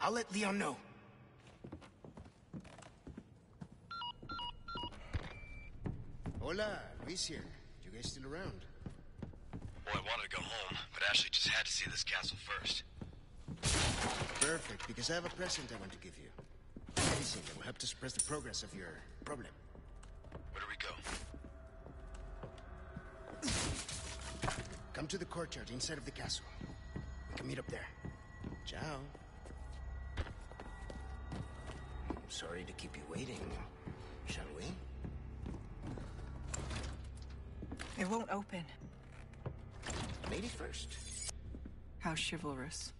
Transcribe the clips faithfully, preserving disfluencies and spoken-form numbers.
I'll let Leon know. Hola, Luis here. You guys still around? Well, I wanted to go home, but Ashley just had to see this castle first. Perfect, because I have a present I want to give you. Anything that will help to suppress the progress of your problem. Where do we go? Come to the courtyard inside of the castle. We can meet up there. Ciao. Sorry to keep you waiting. Shall we? It won't open. Lady first. How chivalrous.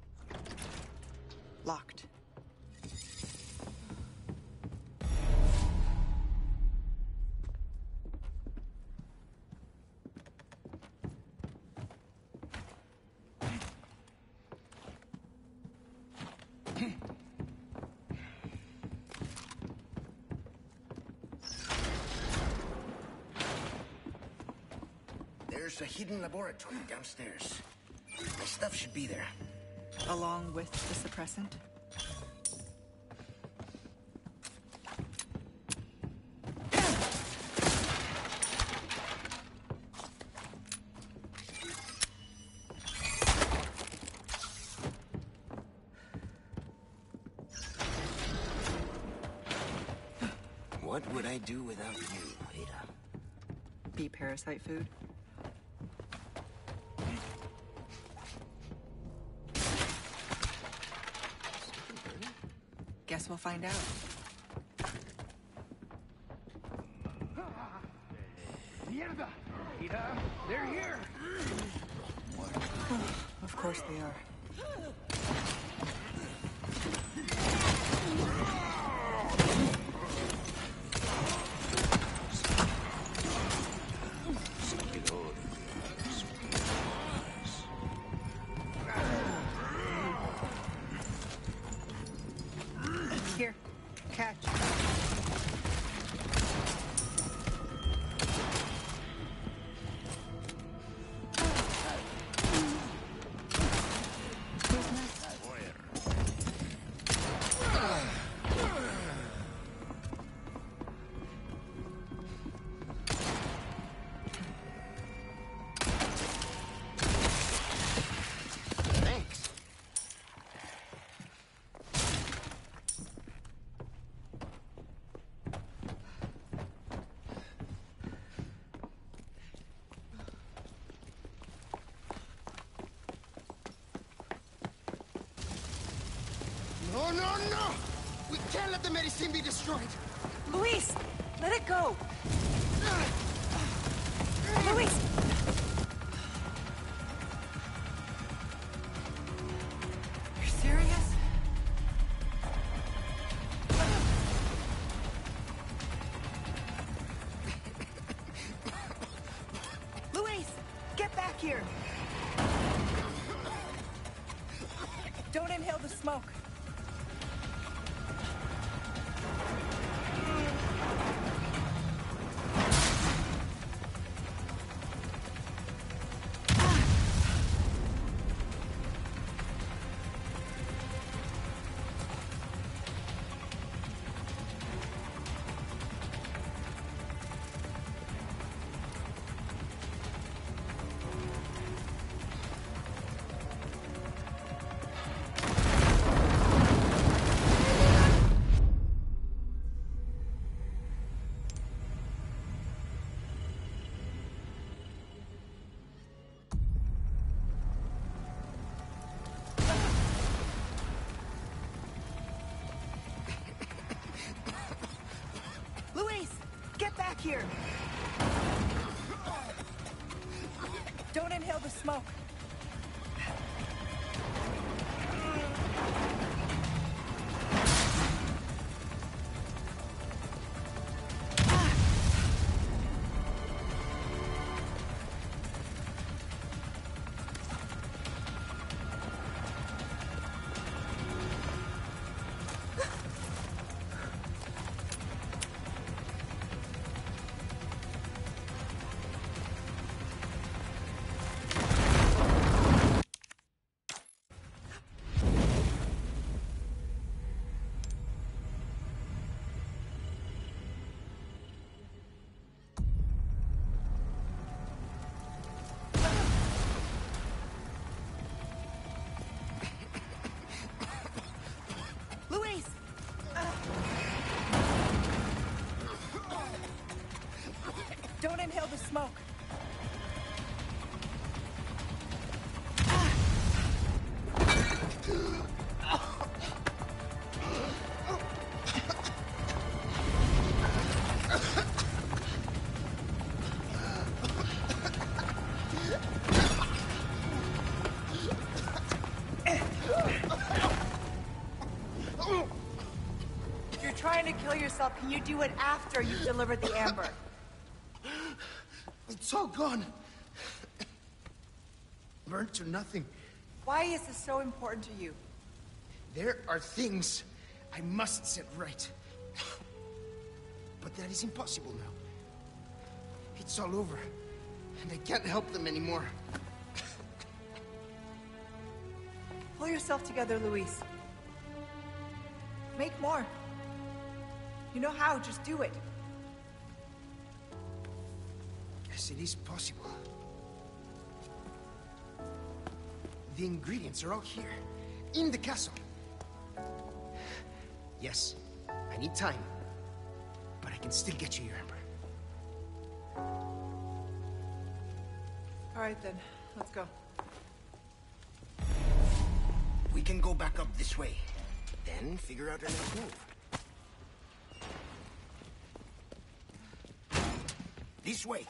Locked. There's a hidden laboratory downstairs. My stuff should be there. Along with the suppressant? What would I do without you, Ada? Be parasite food? Guess we'll find out. Mierda! Ada, they're here! Of course they are. Here, catch. No, no, no! We can't let the medicine be destroyed! Luis! Let it go! Luis! You're serious? Luis! Get back here! Don't inhale the smoke. Here. Don't inhale the smoke. If you're trying to kill yourself, can you do it after you've delivered the amber? It's all gone. Burnt to nothing. Why is this so important to you? There are things I must set right. But that is impossible now. It's all over, and I can't help them anymore. Pull yourself together, Luis. Make more. You know how, just do it. Yes, it is possible. The ingredients are all here, in the castle. Yes, I need time, but I can still get you your ember. All right, then. Let's go. We can go back up this way, then figure out our next move. This way.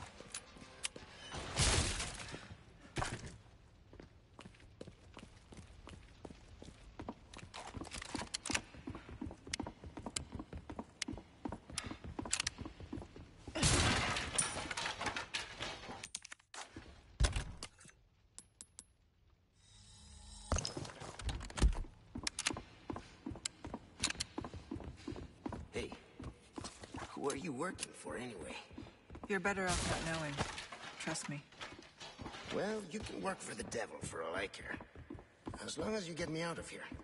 Hey, who are you working for anyway? You're better off not knowing. Trust me. Well, you can work for the devil for all I care. As long as you get me out of here.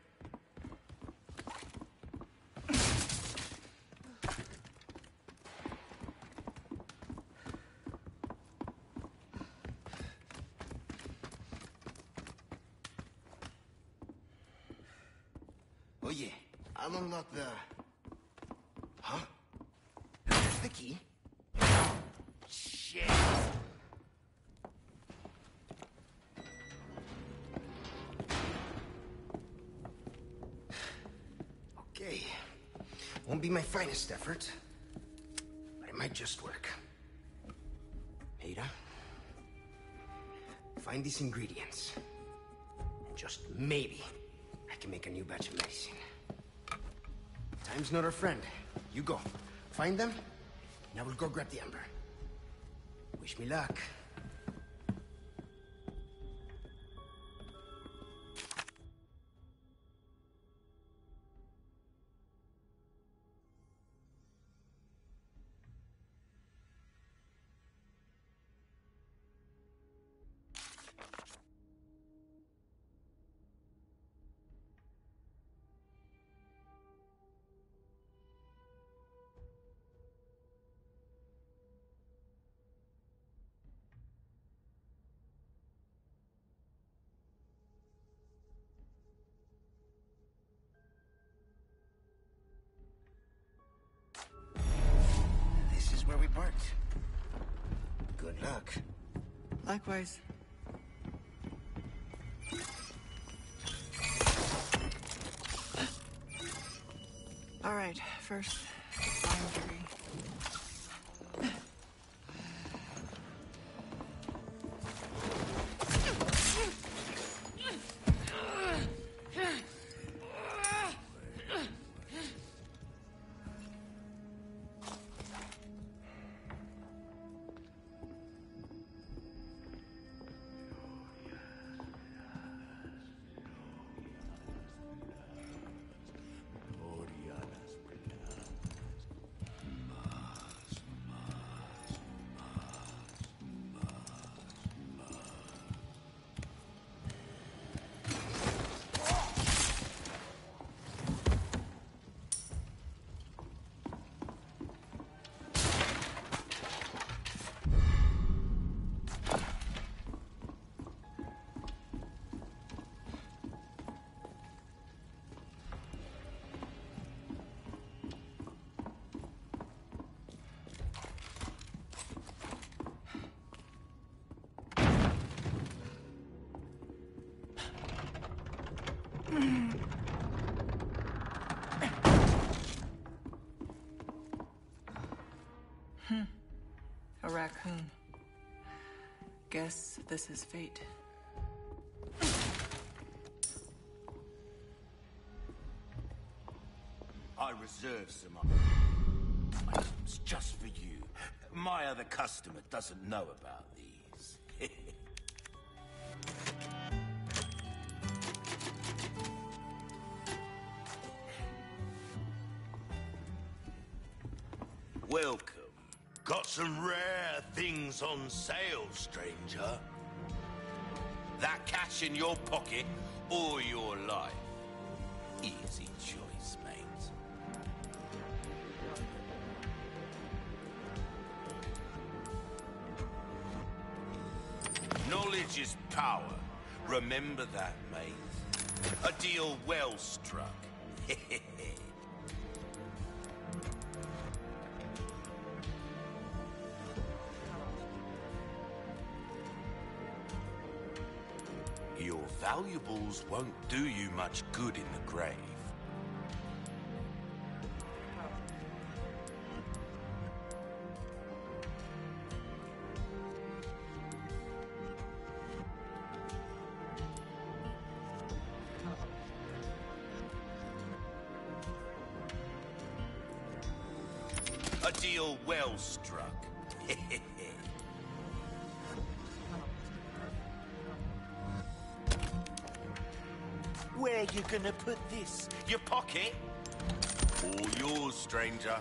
Oh yeah, I'll unlock the... Huh? There's the key. Shit! Okay. Won't be my finest effort, but it might just work. Ada, find these ingredients. And just maybe I can make a new batch of medicine. Time's not our friend. You go. Find them, and I will go grab the amber. Wish me luck. Where we parked. Good luck. Likewise. All right, first, laundry. Hmm. A raccoon. Guess this is fate. I reserve some items just for you. My other customer doesn't know about these. Welcome. Got some rare things on sale, stranger. That cash in your pocket or your life? Easy choice, mate. Knowledge is power. Remember that, mate. A deal well struck. Your valuables won't do you much good in the grave. A deal well struck. Where you gonna put this? Your pocket? All yours, stranger.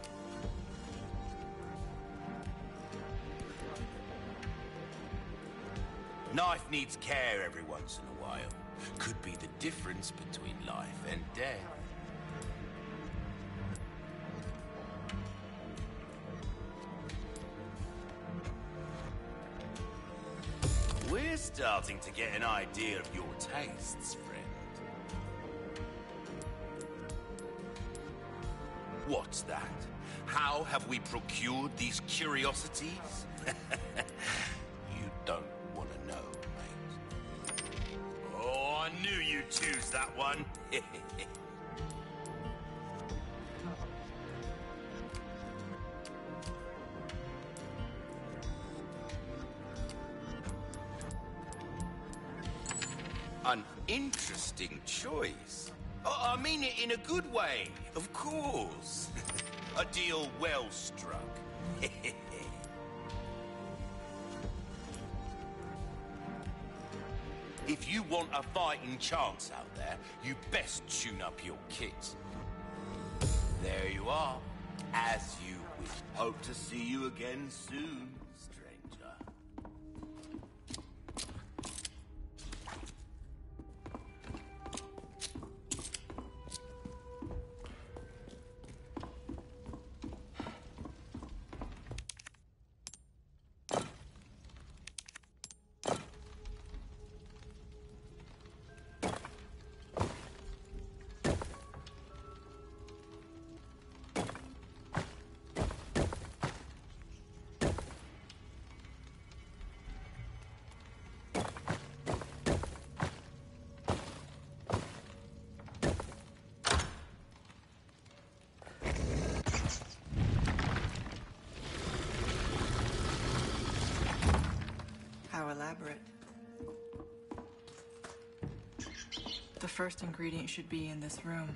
Knife needs care every once in a while. Could be the difference between life and death. We're starting to get an idea of your tastes, friend. What's that? How have we procured these curiosities? You don't want to know, mate. Oh, I knew you'd choose that one. An interesting choice. Oh, I mean it in a good way, of course. A deal well struck. If you want a fighting chance out there, you best tune up your kit. There you are, as you wish. Hope to see you again soon, stranger. How elaborate. The first ingredient should be in this room.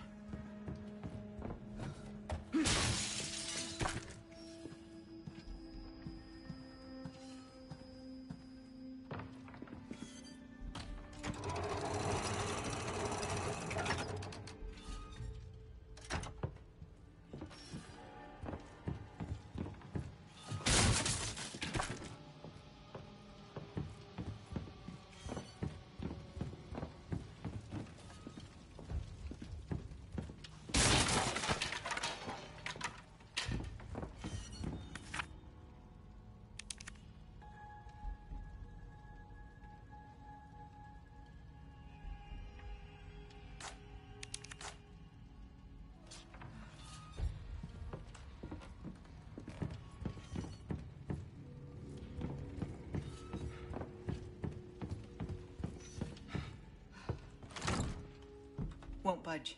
Won't budge.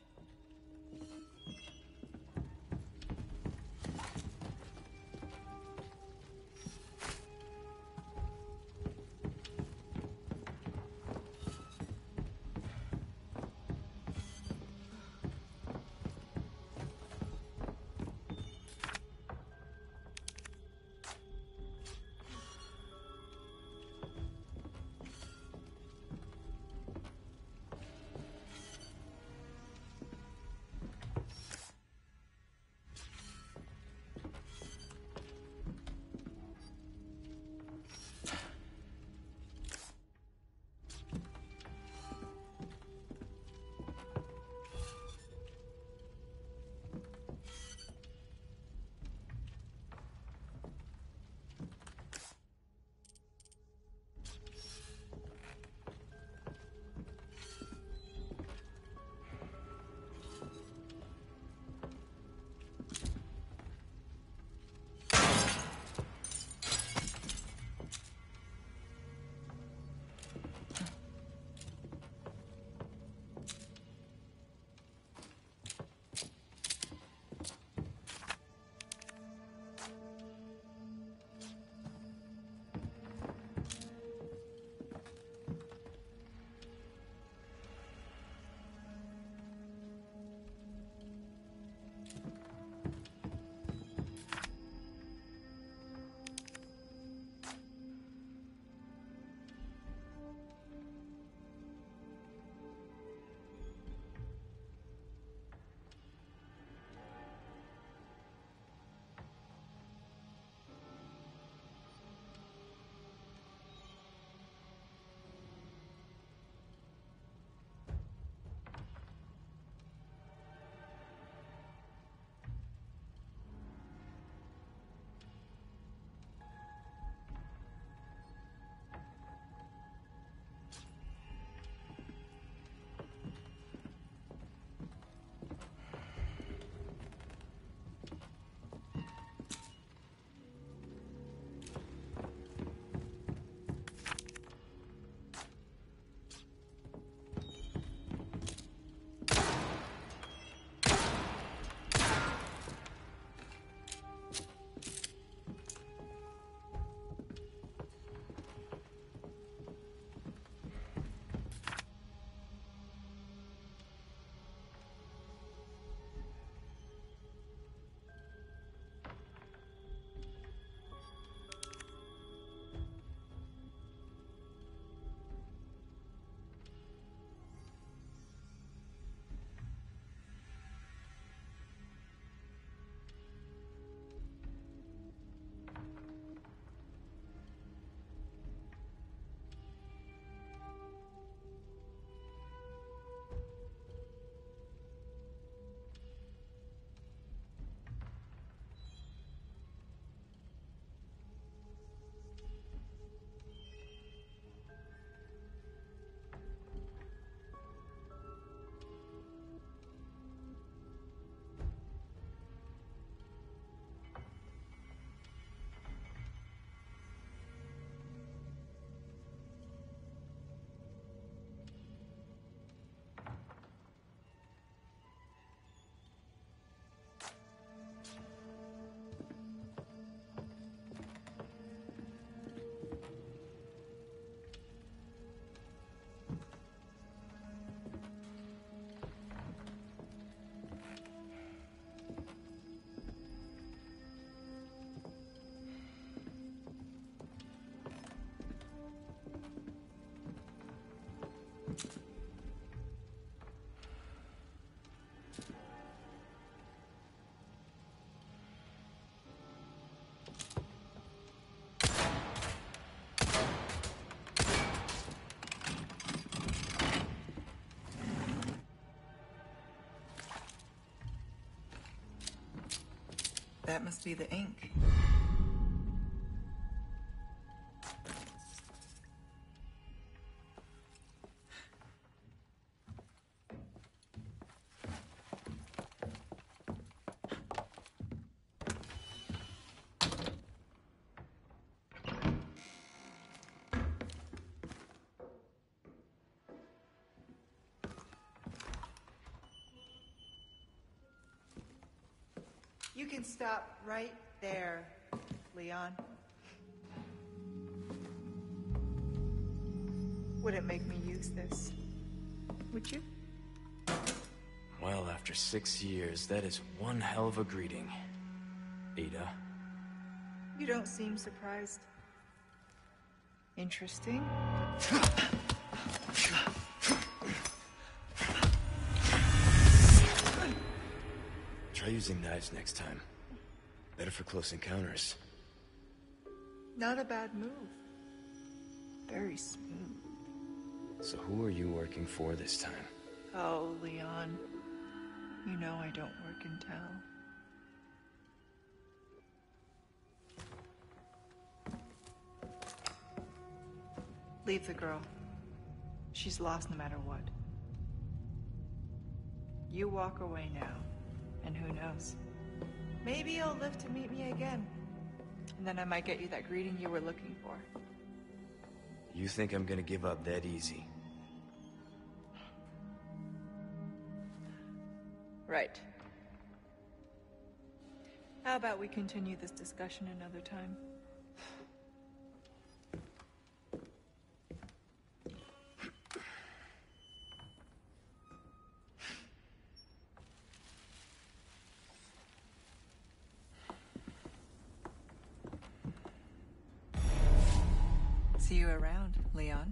That must be the ink. You can stop right there, Leon. Wouldn't make me use this, would you? Well, after six years, that is one hell of a greeting, Ada. You don't seem surprised. Interesting. Try using knives next time. Better for close encounters. Not a bad move. Very smooth. So who are you working for this time? Oh, Leon. You know I don't work and tell. Leave the girl. She's lost no matter what. You walk away now, and who knows? Maybe you'll live to meet me again. And then I might get you that greeting you were looking for. You think I'm gonna give up that easy? Right. How about we continue this discussion another time? See you around, Leon.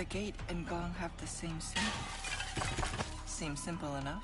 gate and gong have the same symbol. Seems simple enough.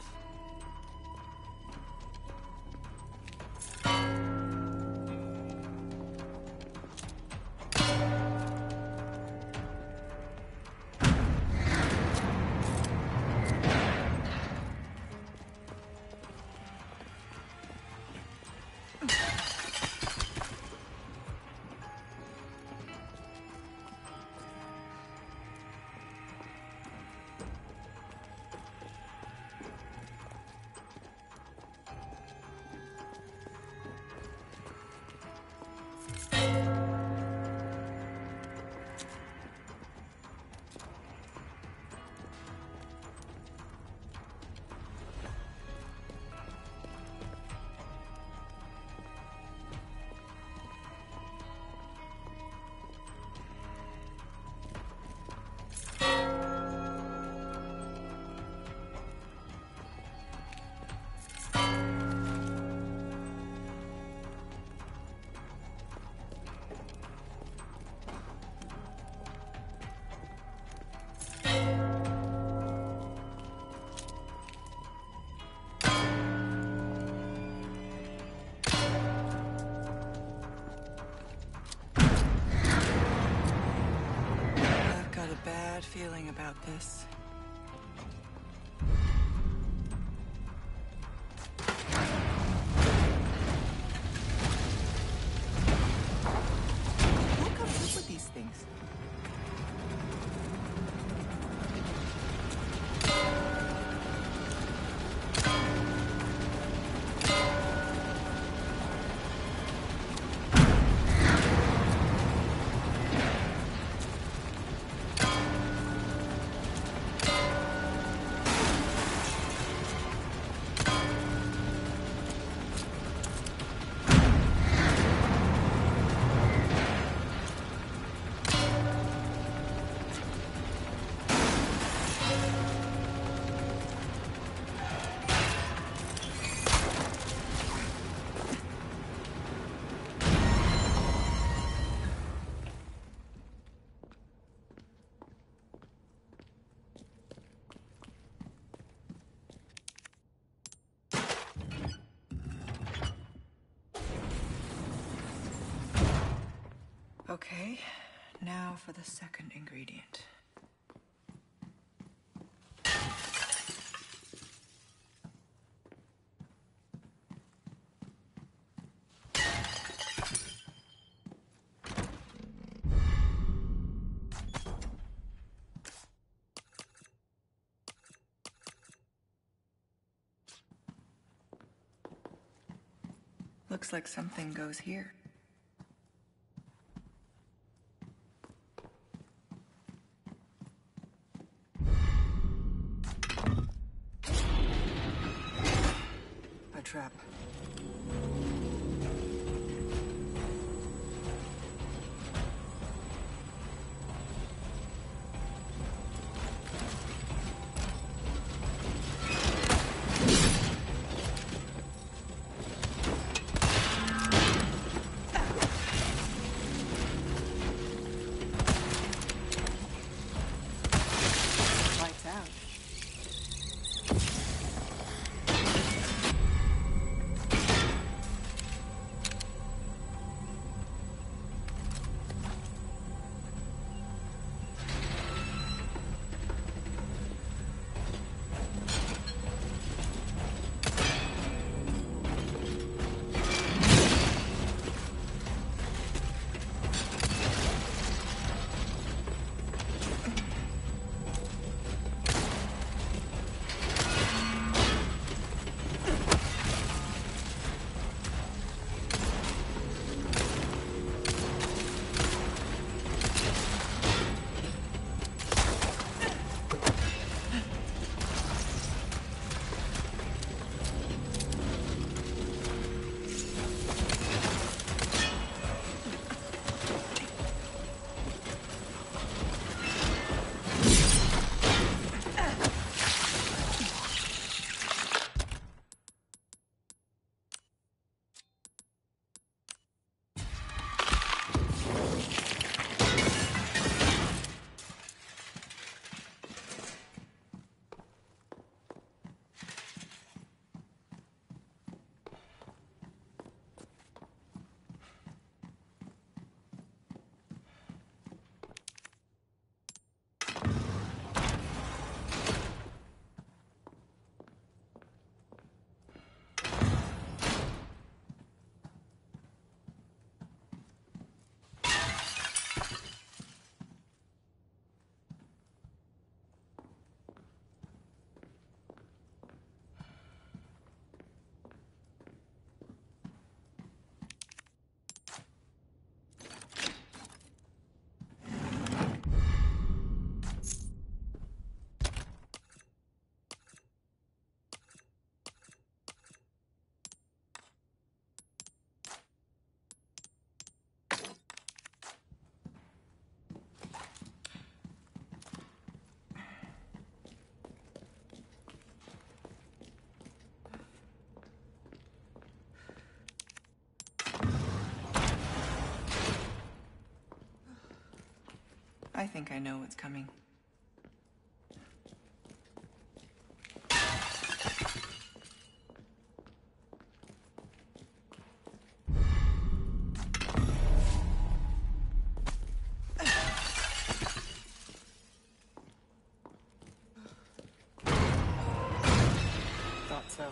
Bad feeling about this. Who comes up with these things? Okay, now for the second ingredient. Looks like something goes here. Trap. Lights out. I think I know what's coming. Thought so.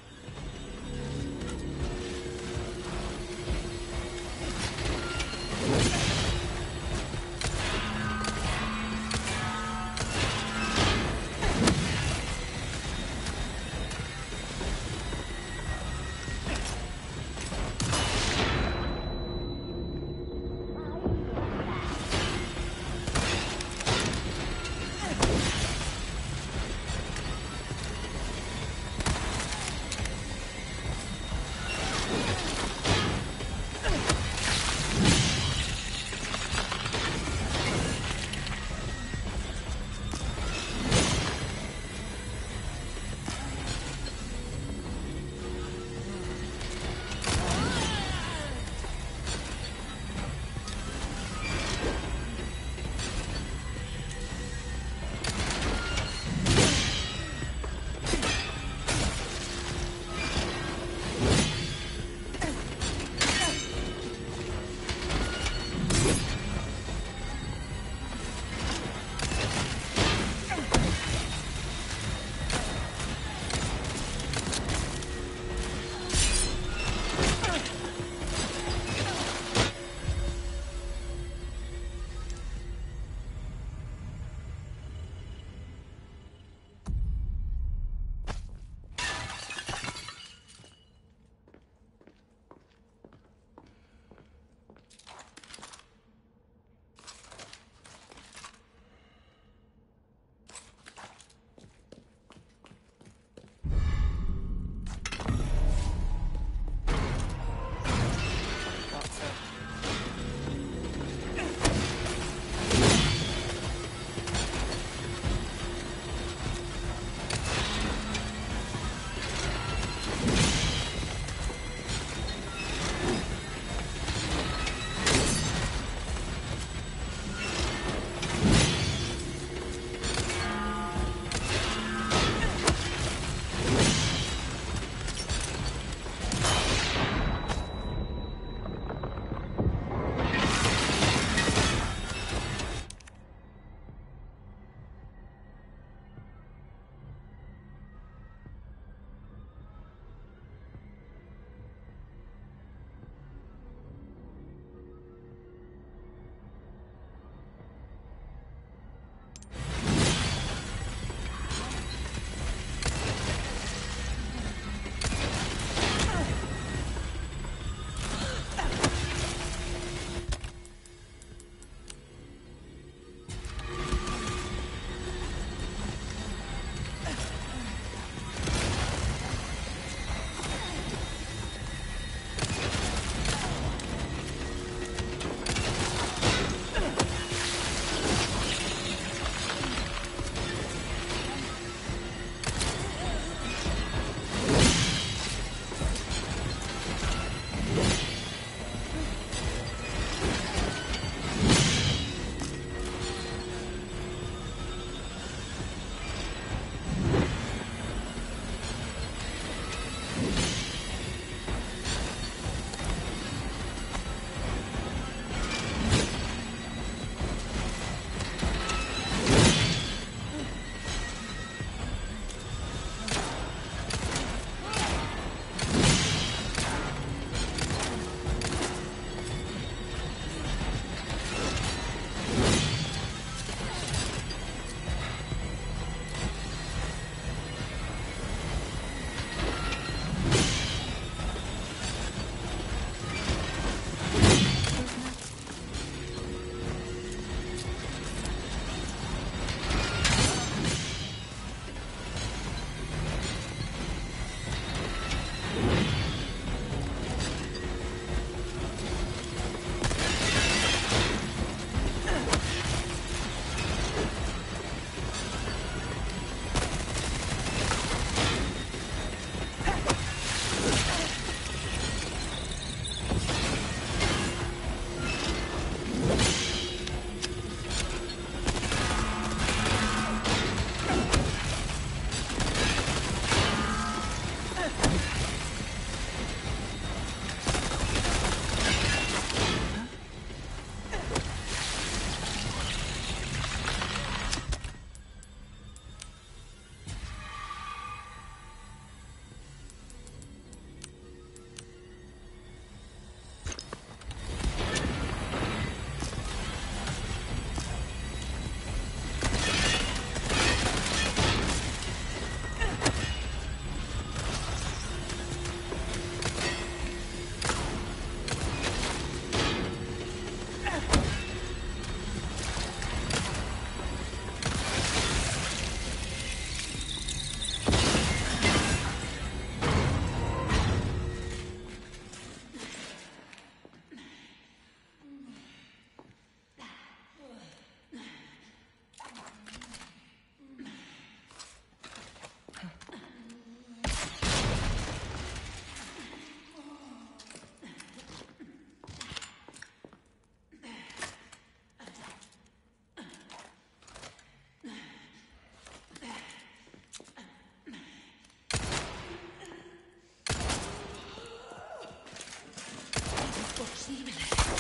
impossibile.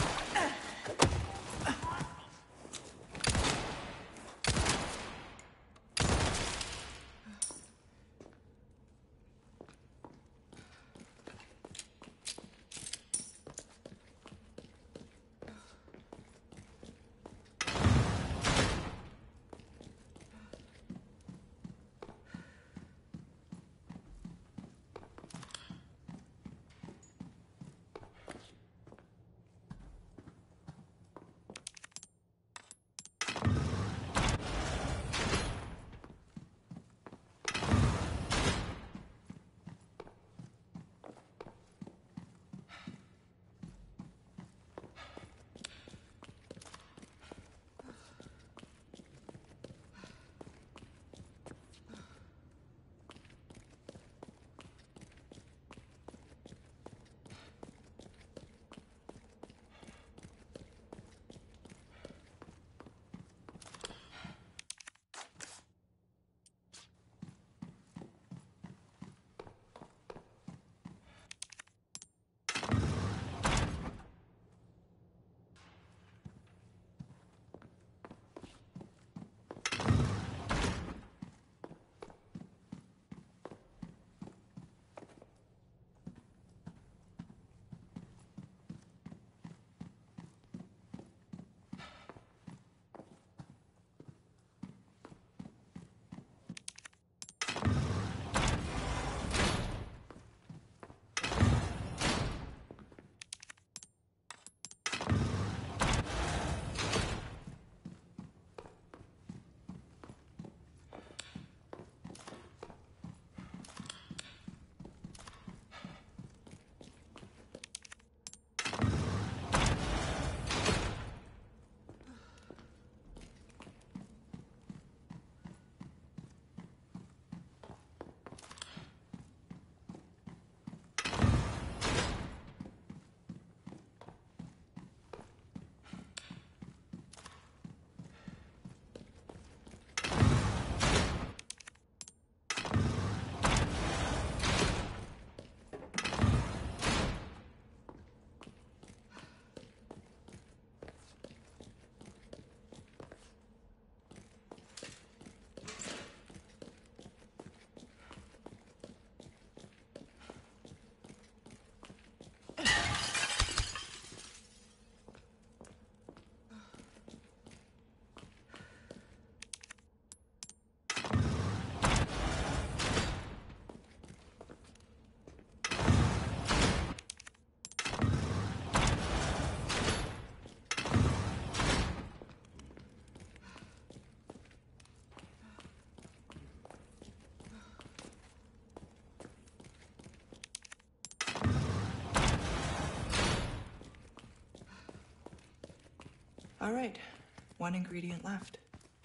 All right, one ingredient left.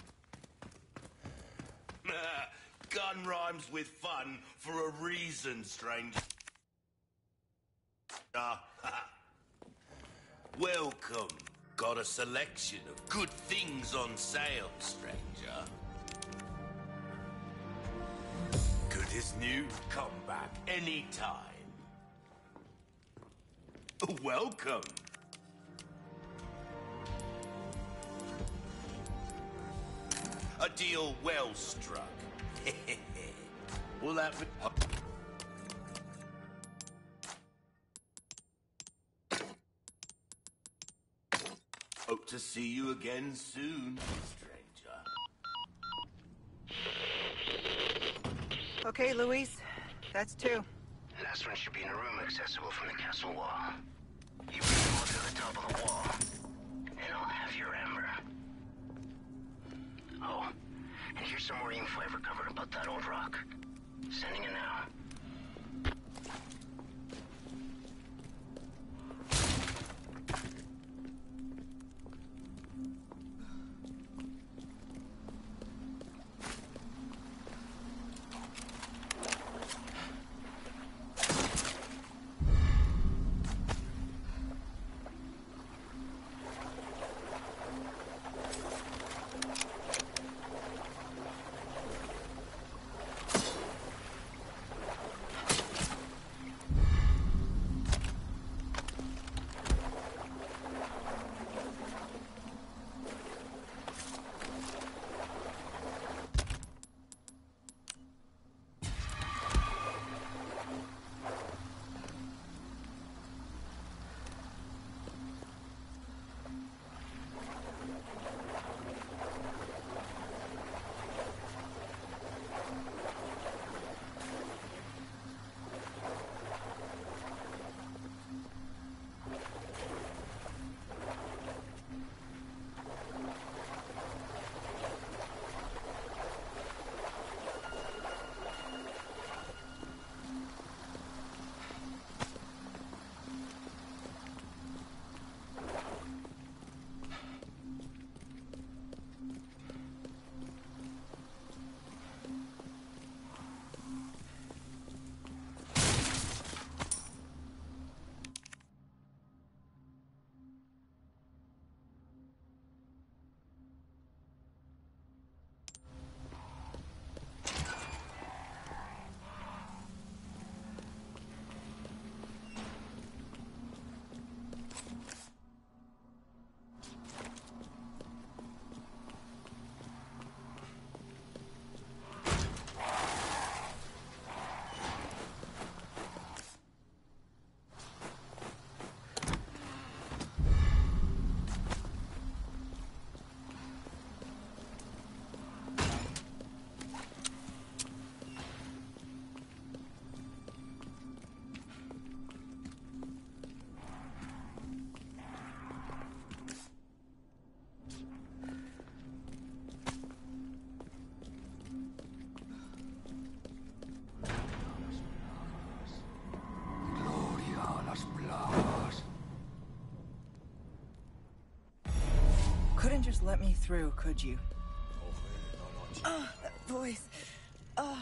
Gun rhymes with fun for a reason, stranger. Ah, welcome. Got a selection of good things on sale, stranger. Good as new. Come back anytime. Welcome. A deal well struck. Will that be... Hope to see you again soon, stranger. Okay, Luis, that's two. Last one should be in a room accessible from the castle wall. You bring them all to the top of the wall, and I'll have your amber. Oh, and here's some more info I've recovered about that old rock. Sending it now. even just let me through, could you? Oh, that voice. Oh.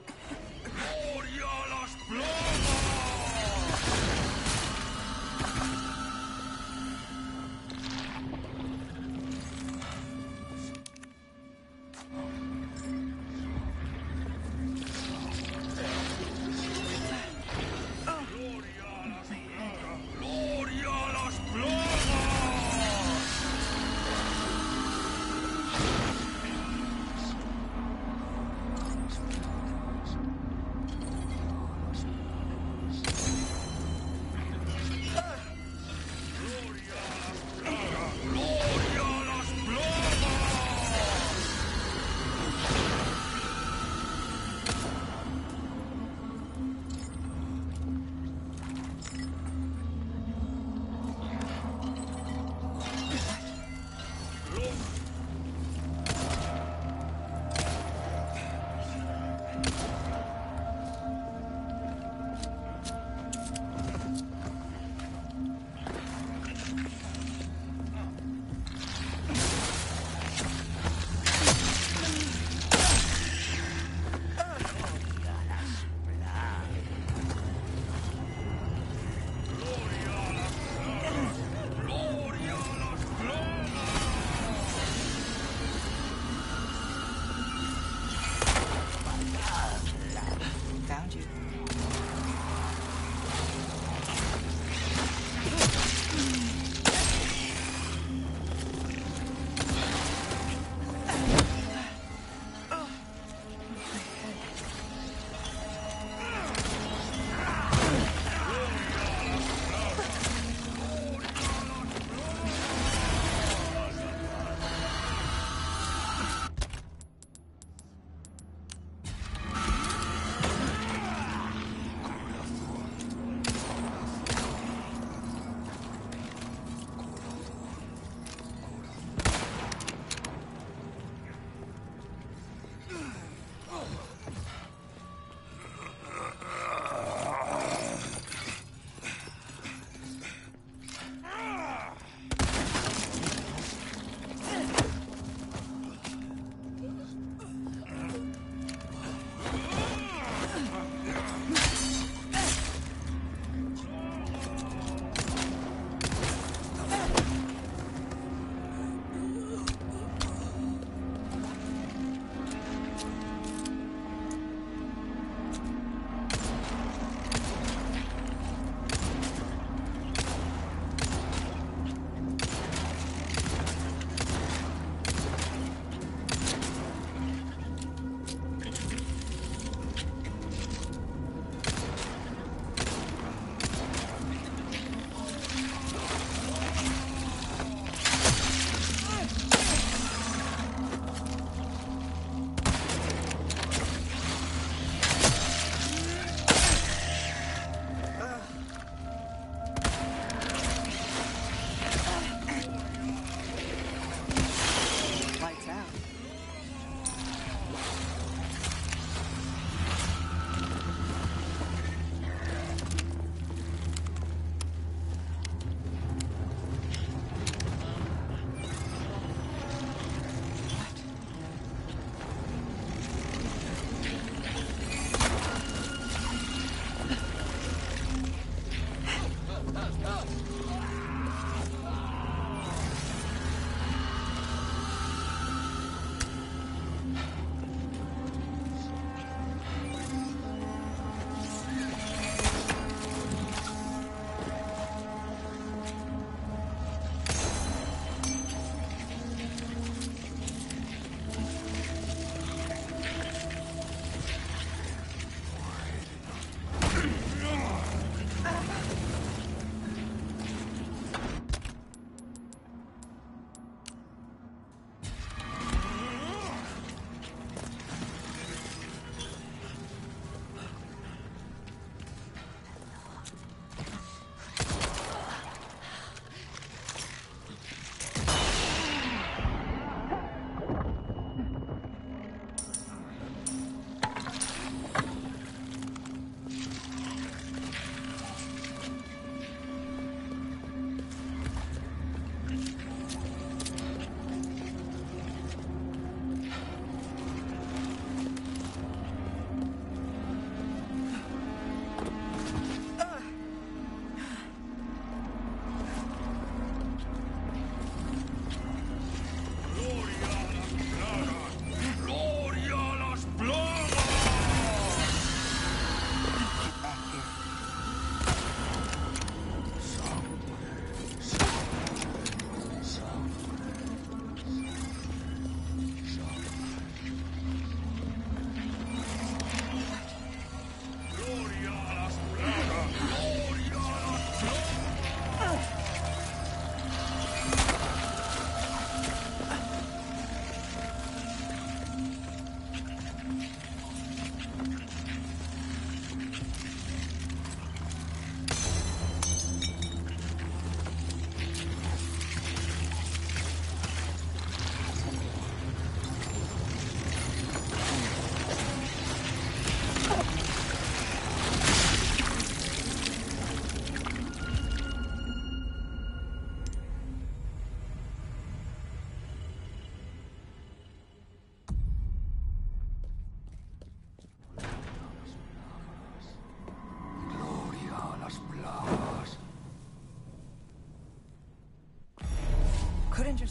Found you.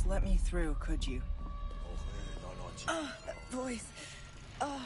let me through, could you? Oh, that voice. Oh.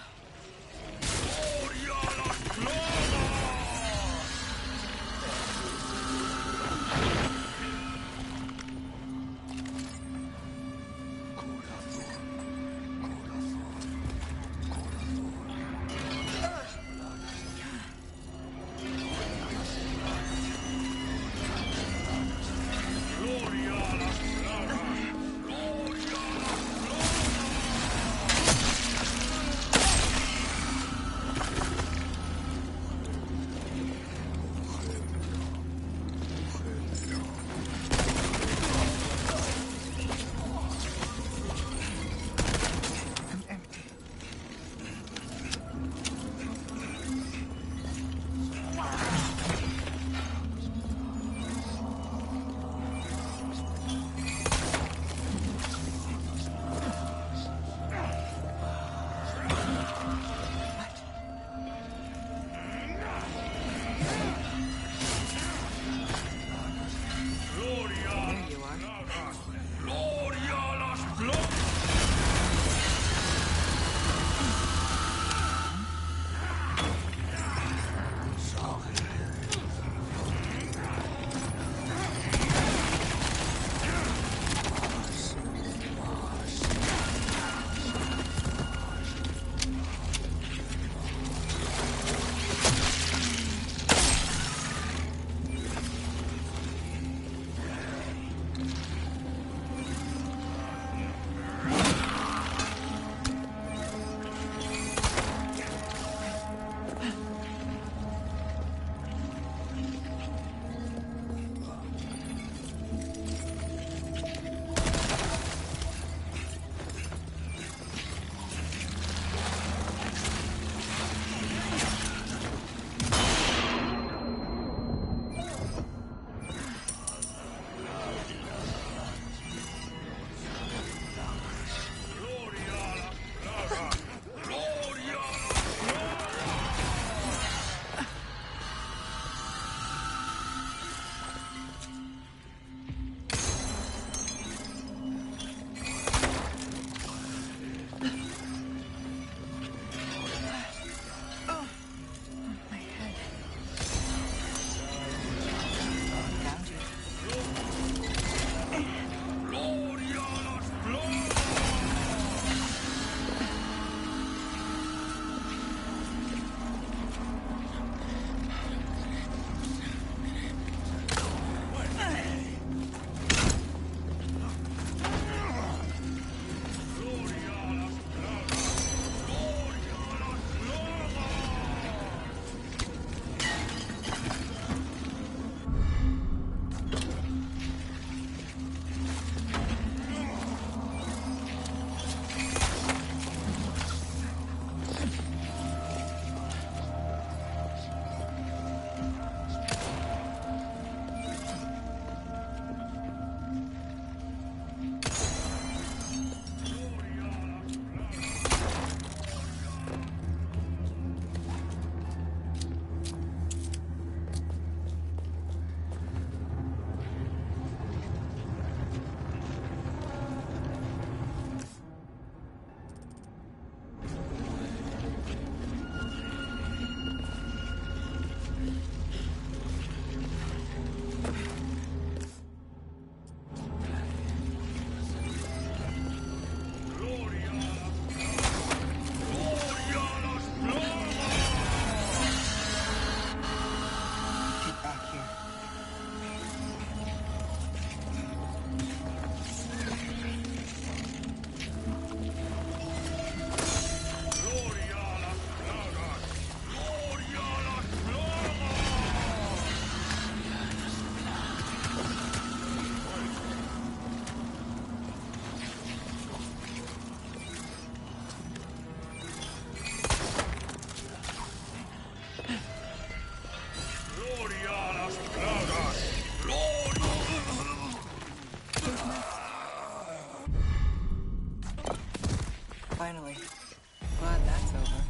Finally. Glad that's over.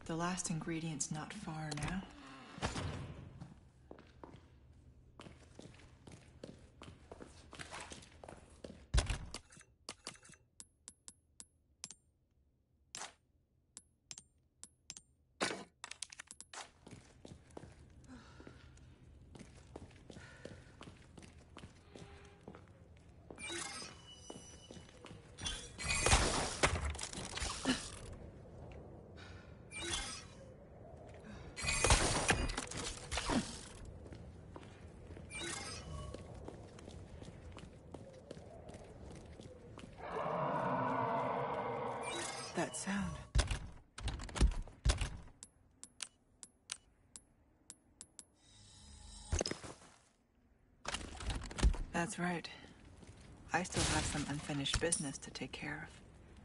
the last ingredient's not far now. That sound. That's right. I still have some unfinished business to take care of.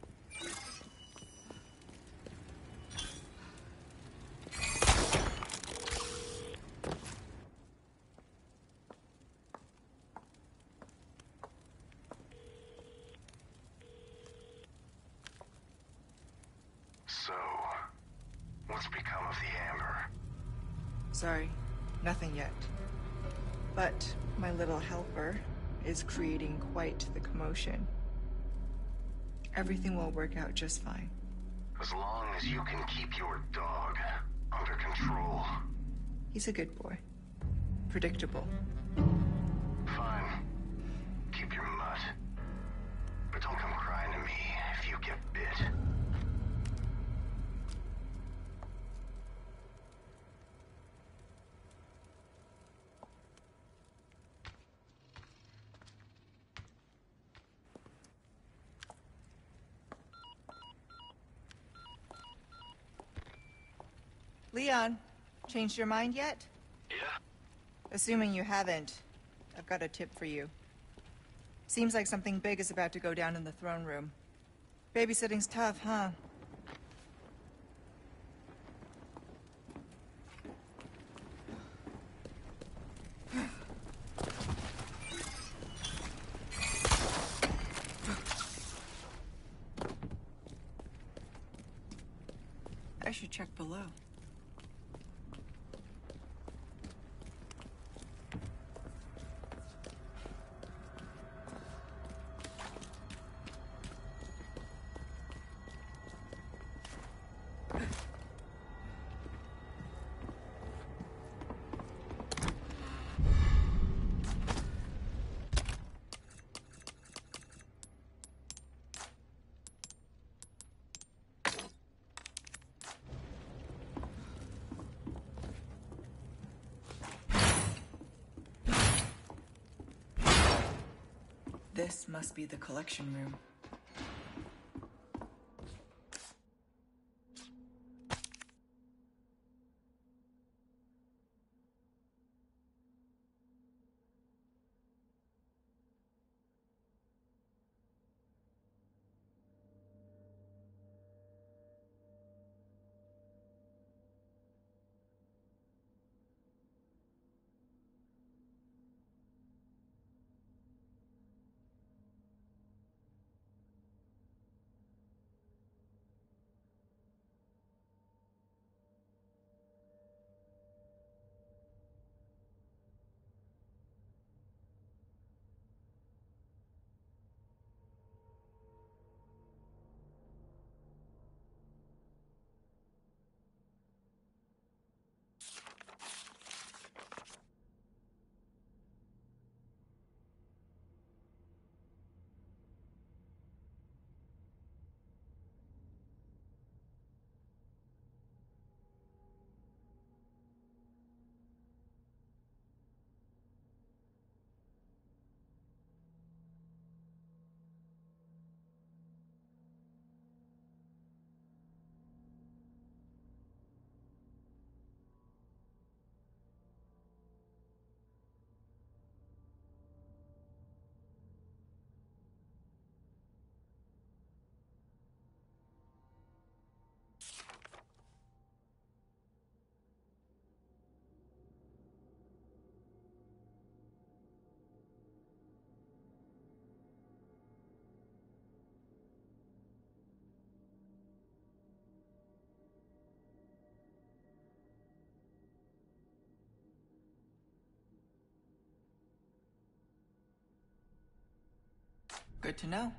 So, what's become of the Amber? Sorry, nothing yet. But my little helper is creating quite the commotion. Everything will work out just fine. As long as you can keep your dog under control. He's a good boy. Predictable. Fine. Keep your mutt. But don't come crying to me if you get bit. Leon, changed your mind yet? Yeah? Assuming you haven't, I've got a tip for you. Seems like something big is about to go down in the throne room. Babysitting's tough, huh? I should check below. This must be the collection room. Good to know.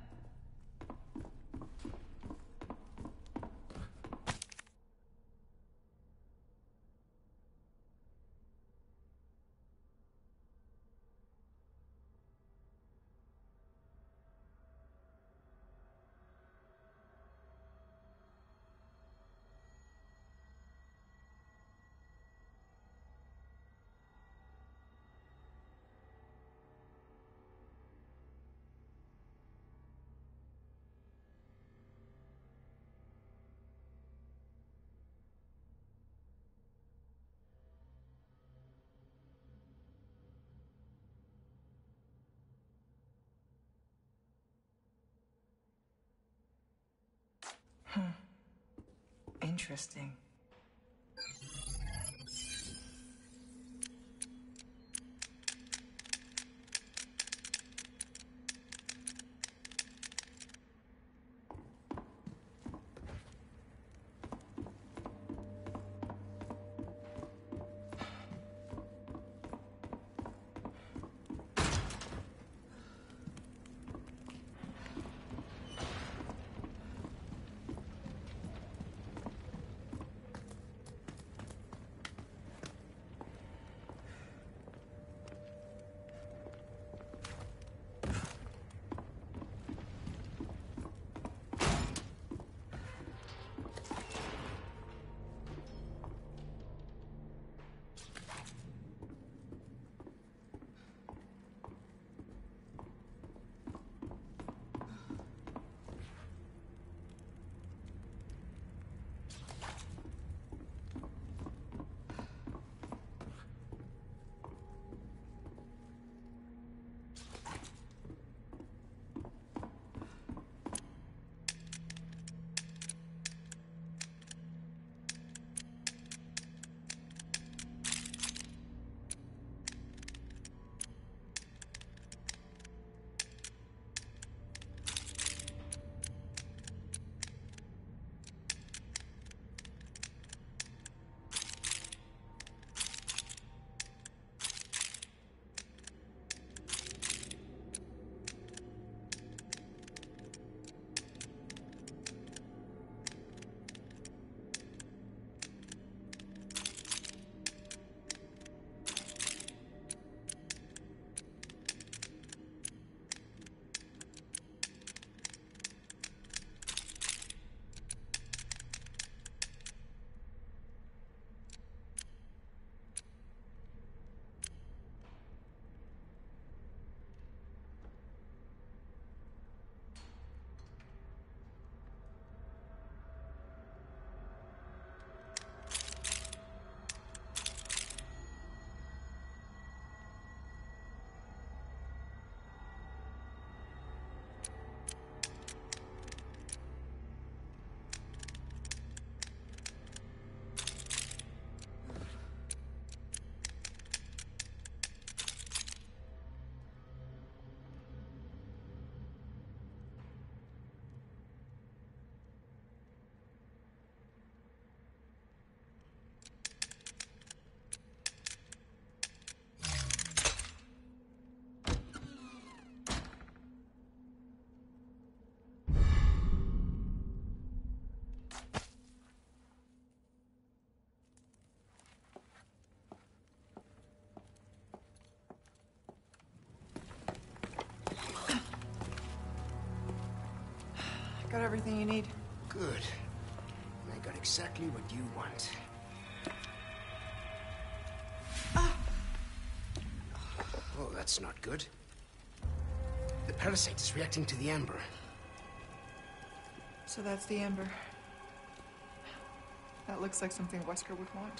Interesting. Got everything you need? Good. I got exactly what you want. Ah. Oh, that's not good. The parasite is reacting to the amber. So that's the amber. That looks like something Wesker would want.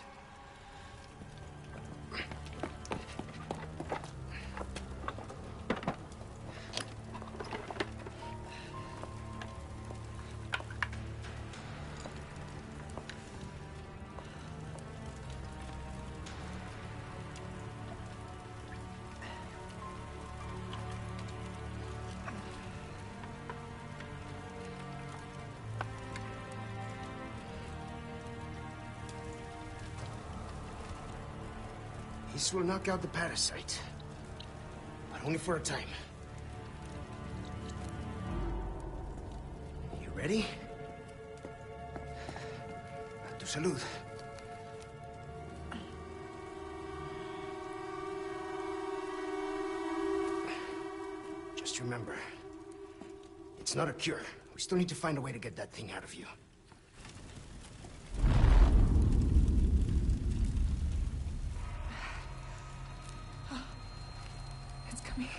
This will knock out the parasite. But only for a time. Ready? A tu salud. Just remember, it's not a cure. We still need to find a way to get that thing out of you. It's coming.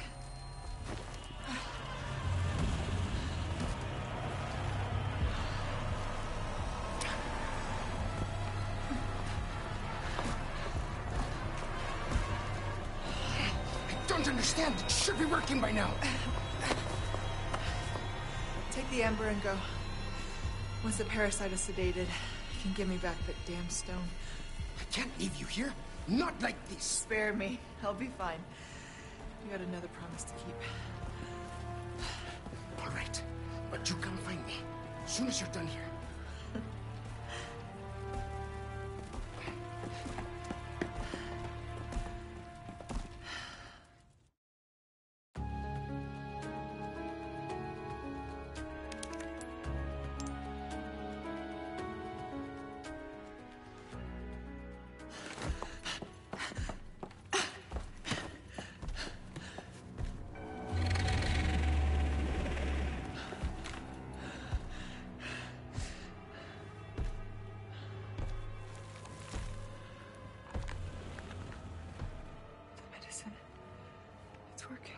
I don't understand. It should be working by now. Take the ember and go. Once the parasite is sedated, you can give me back that damn stone. I can't leave you here. Not like this. Spare me. I'll be fine. You got another promise to keep. All right, but you come find me as soon as you're done here. Medicine. It's working.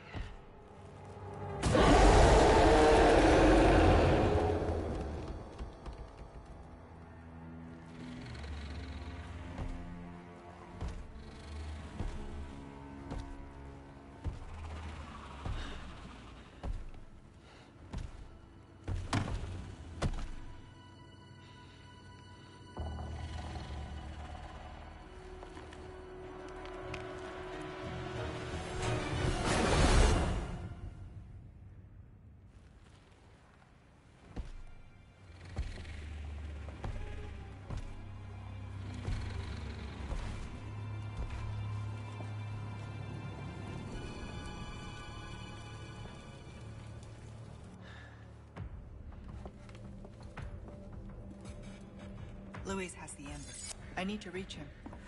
Louis has the ember. I need to reach him.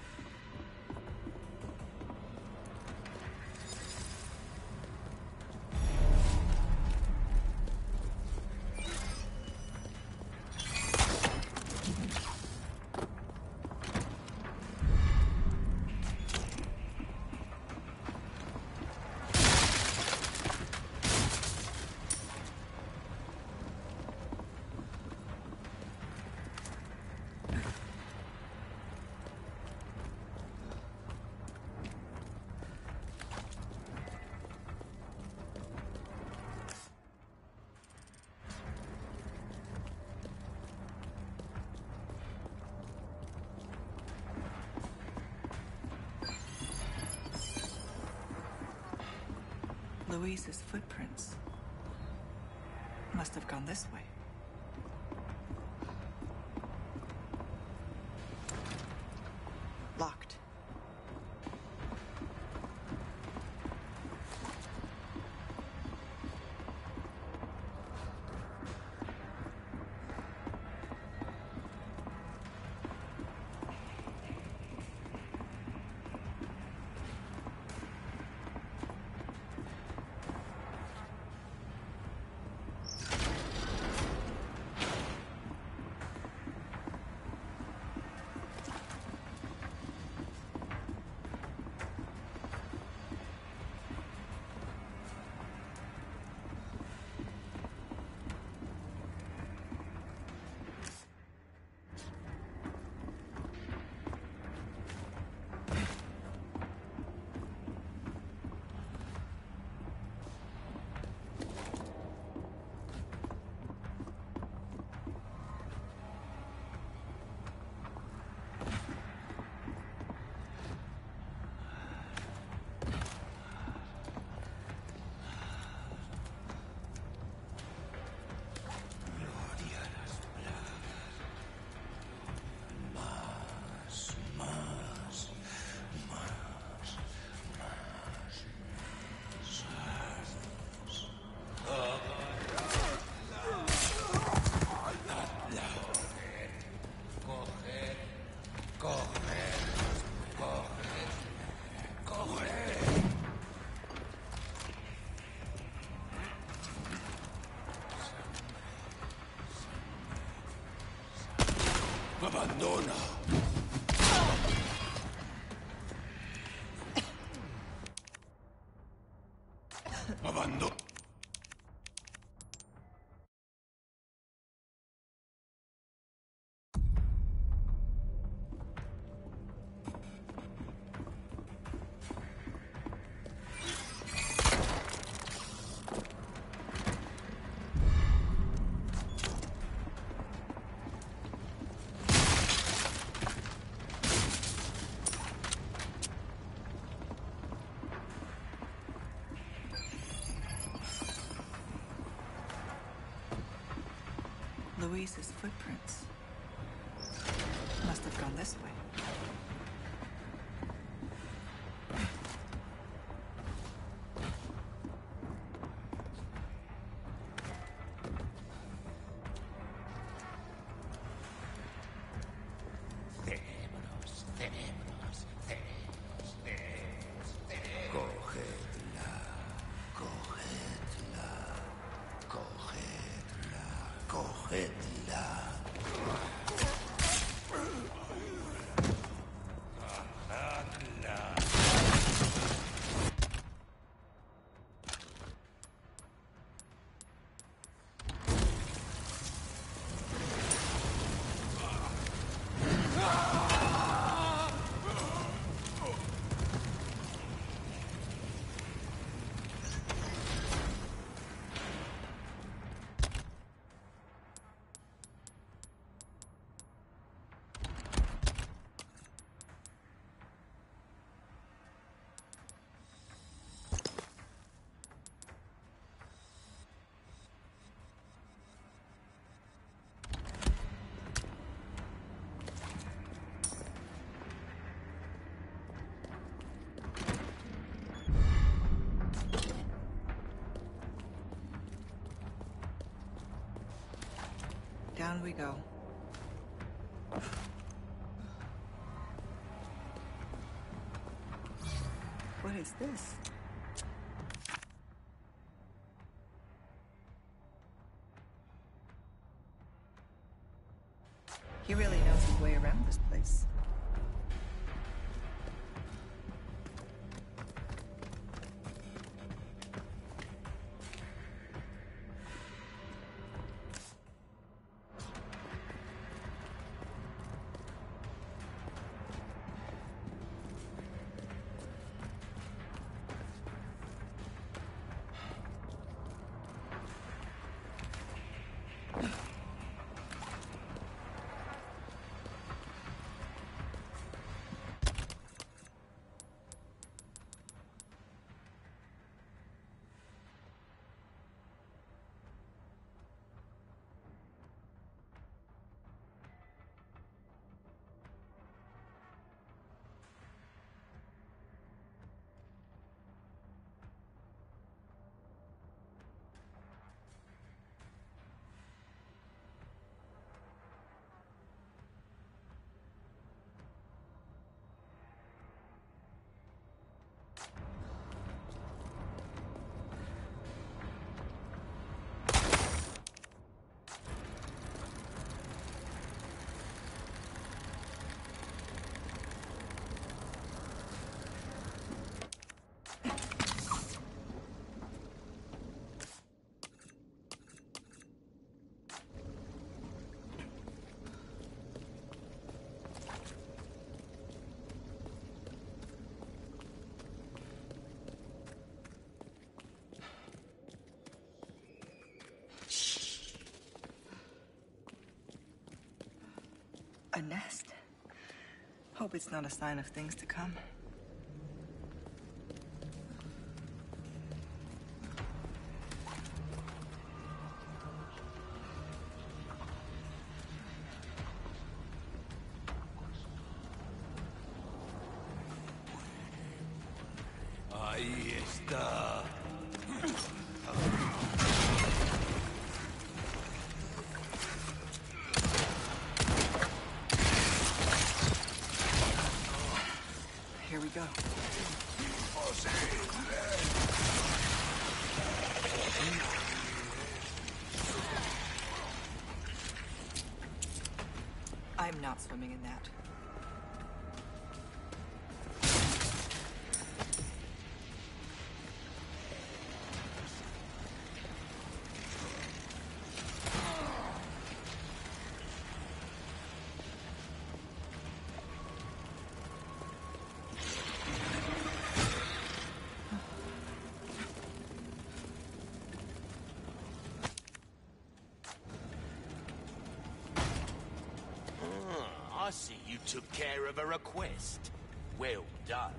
Louise's footprints must have gone this way. Locked. Abandona. Abandona. Luis's footprints. Must have gone this way. Cerebros, cerebros, cerebros, cerebros, cerebros. Cogedla, cogedla, cogedla, cogedla. Cogedla. Down we go. What is this? He really knows his way around this place. A nest. Hope it's not a sign of things to come. Ahí está. Here we go. I'm not swimming in that. I see you took care of a request. Well done.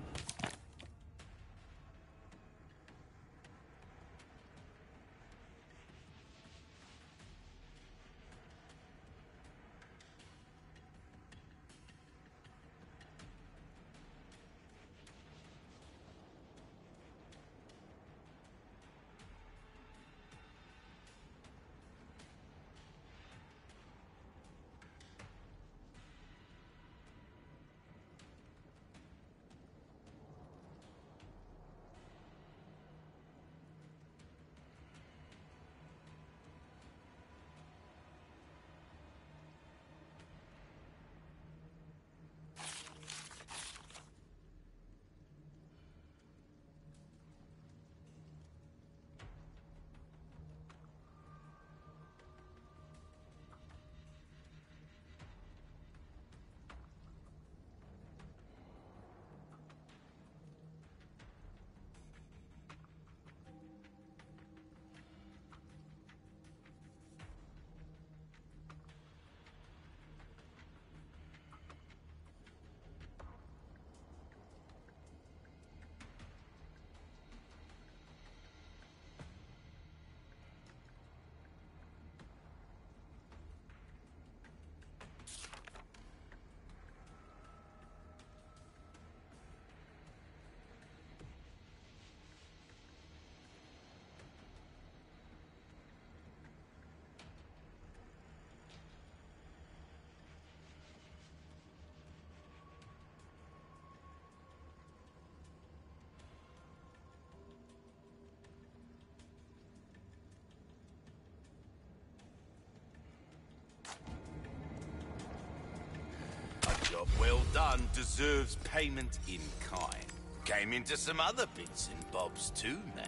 A job well done deserves payment in kind. Came into some other bits and bobs too, mate.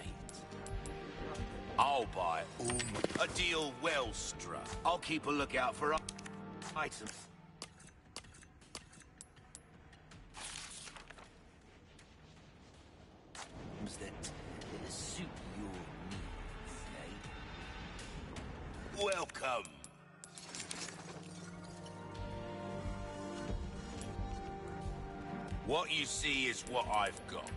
I'll buy all my... A deal well struck. I'll keep a lookout for items. That suit your needs, eh? Welcome. What you see is what I've got.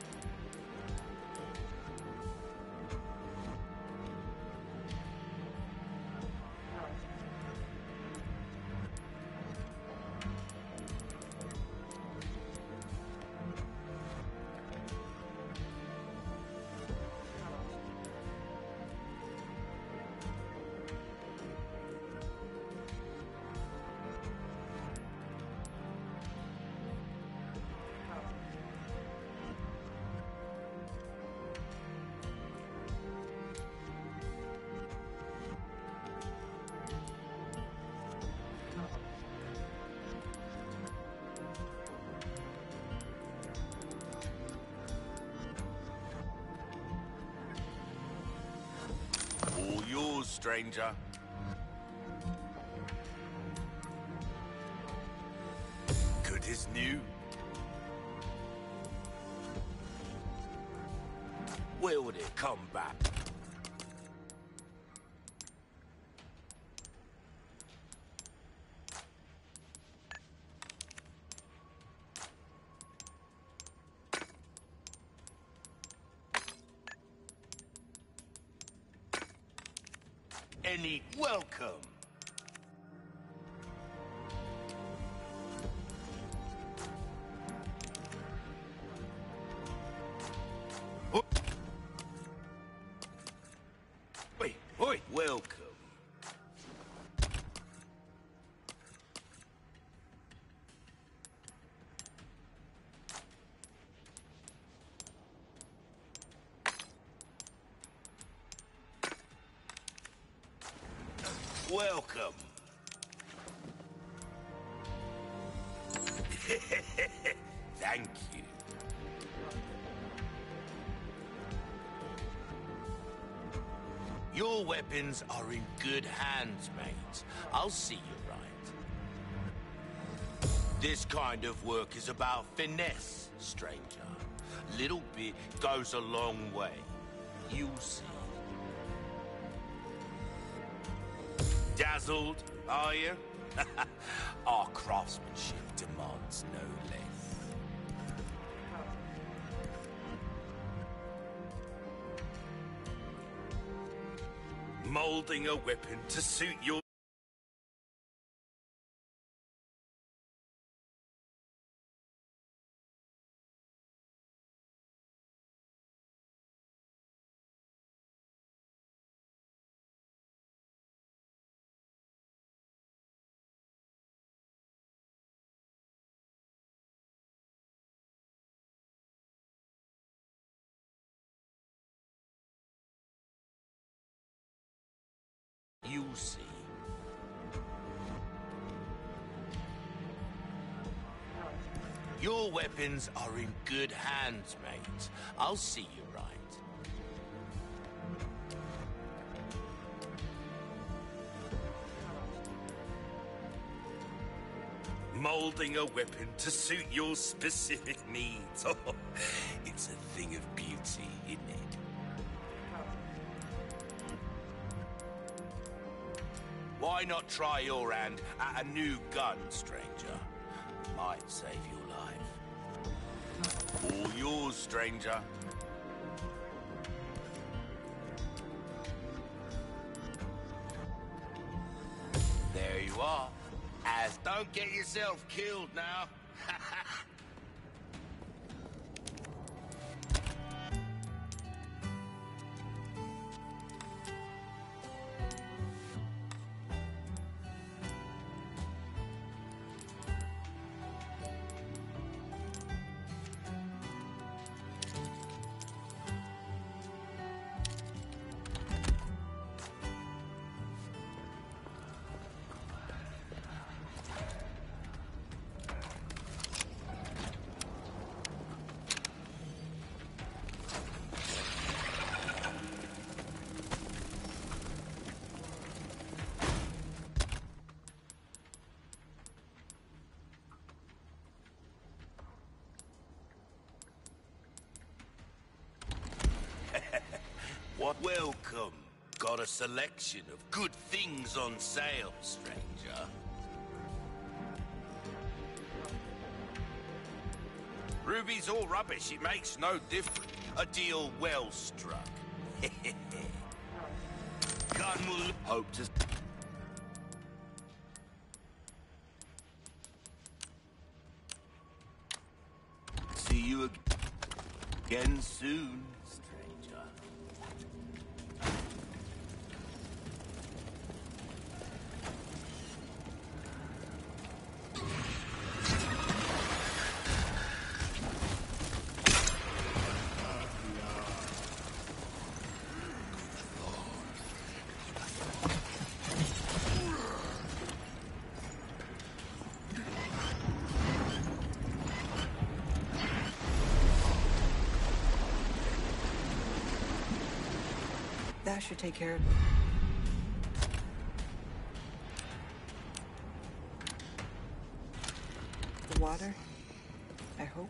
All yours, stranger. Good as new. Where would it come back? Any welcome. Oh. Oi, oi, welcome. Welcome. Thank you. Your weapons are in good hands, mate. I'll see you right. This kind of work is about finesse, stranger. Little bit goes a long way. You'll see. Dazzled, are you? Our craftsmanship demands no less. Molding a weapon to suit your... You'll see. Your weapons are in good hands, mate. I'll see you right. Molding a weapon to suit your specific needs. Oh, it's a thing of beauty, isn't it? Why not try your hand at a new gun, stranger? Might save your life. All yours, stranger. There you are. As don't get yourself killed now. What welcome. Got a selection of good things on sale, stranger. Ruby's all rubbish, it makes no difference. A deal well struck. Gun will hope to... see you again soon, stranger. That should take care of it. The water, I hope.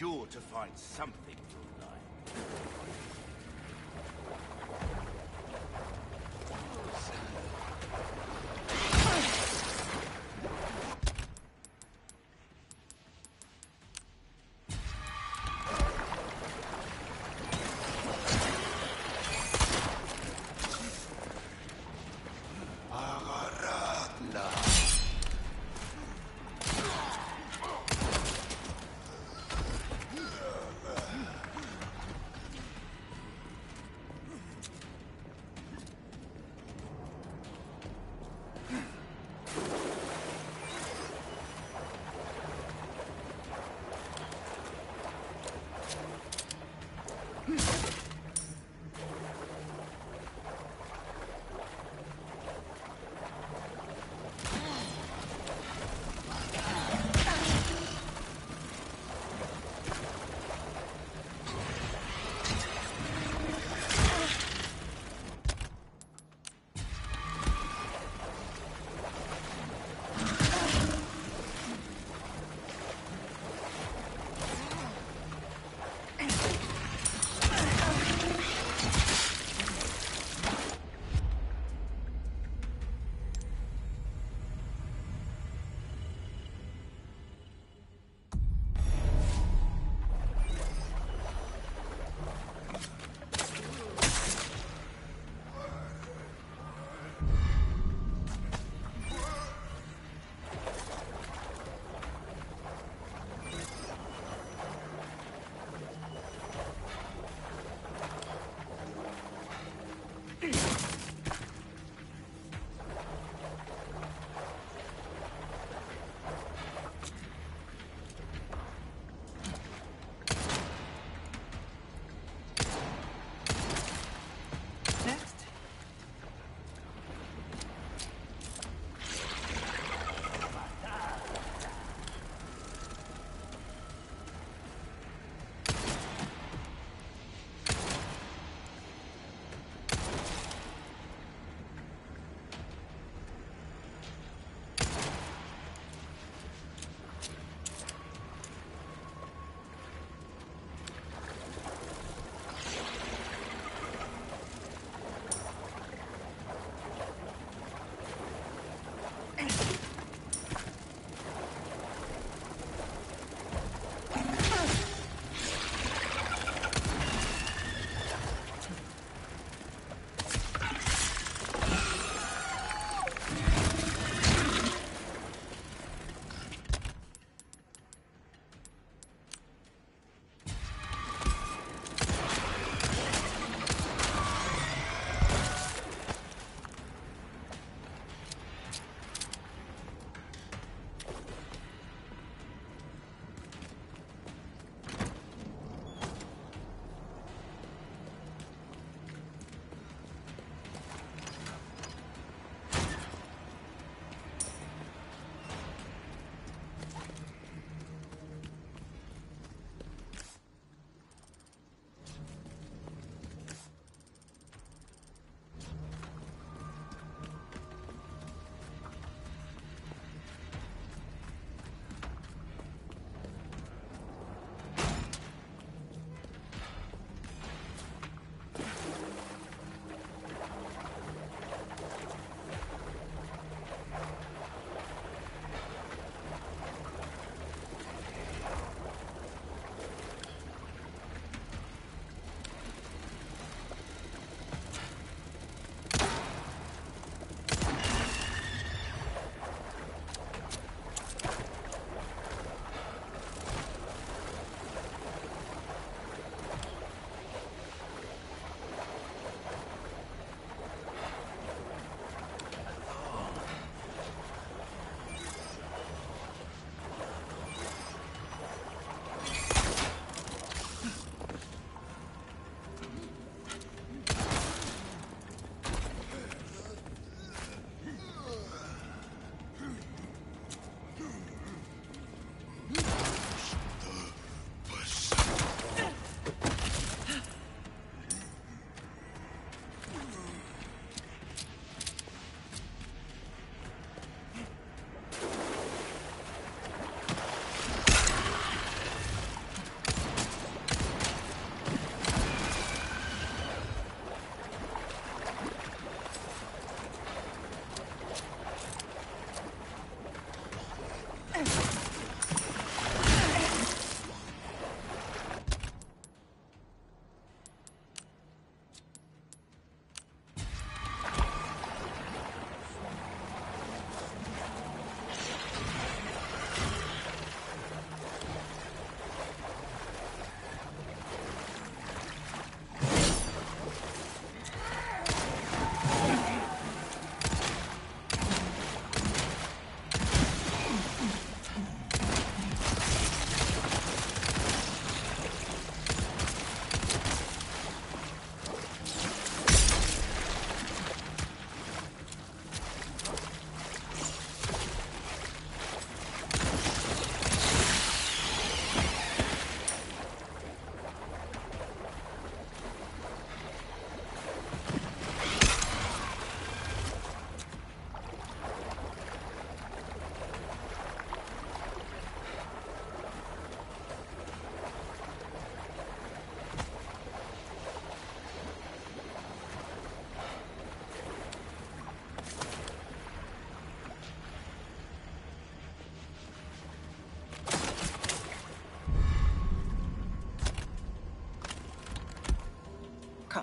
sure to find something you'll like.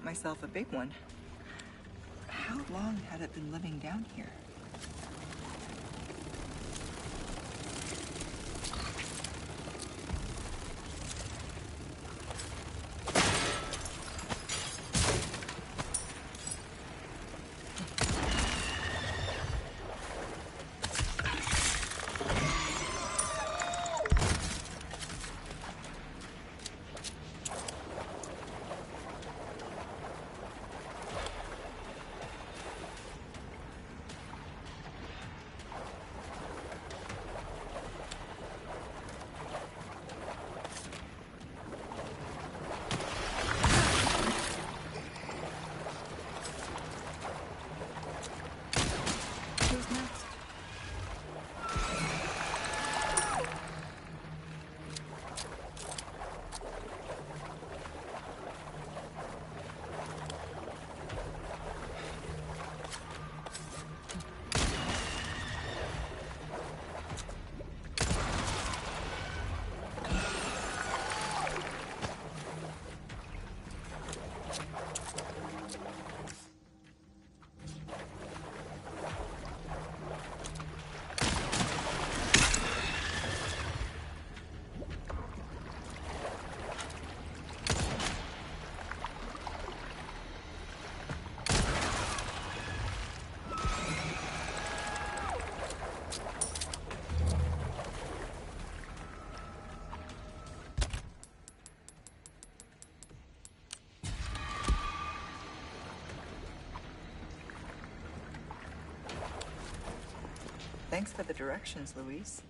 myself a big one. How long had it been living down here? Thanks for the directions, Luis.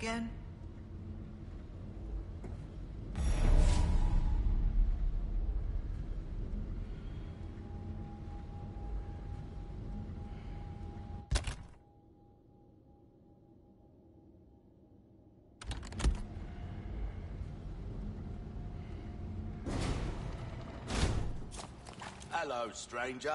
again? Hello, stranger.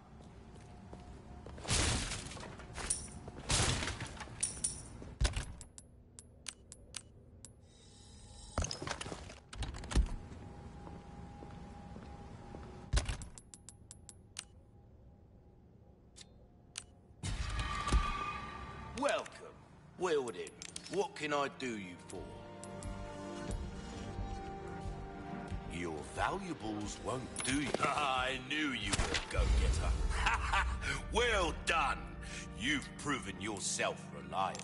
Welcome. Wielding. What can I do you for? Your valuables won't do you. I knew you were a go-getter. Well done. You've proven yourself reliable.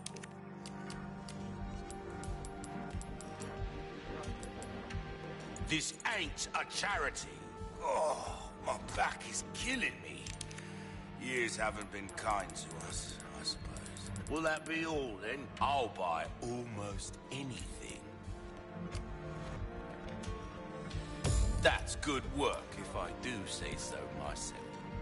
This ain't a charity. Oh, my back is killing me. Years haven't been kind to us, I suppose. Will that be all, then? I'll buy almost anything. That's good work, if I do say so myself.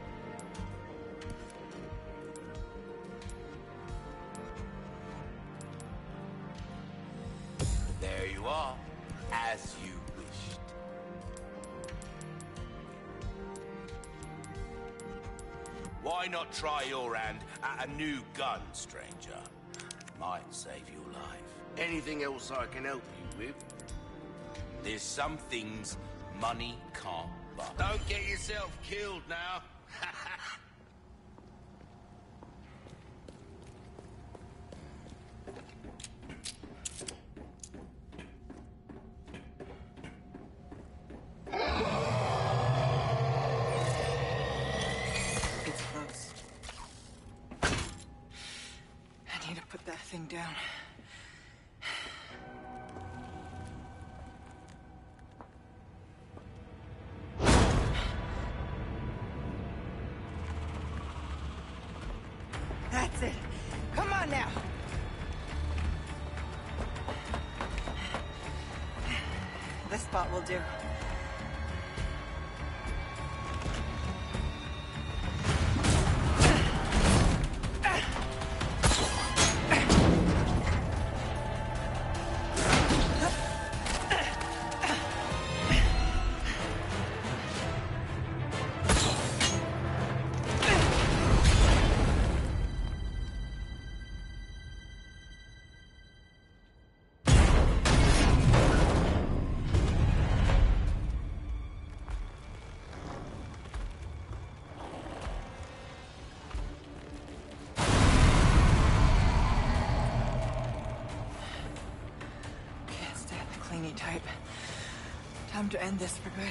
There you are, as you wished. Why not try your hand at a new gun, stranger? Might save your life. Anything else I can help you with? There's some things money can't buy. Don't get yourself killed now. It's close. I need to put that thing down. That's it. Come on now. This spot will do. Type. Time to end this for good.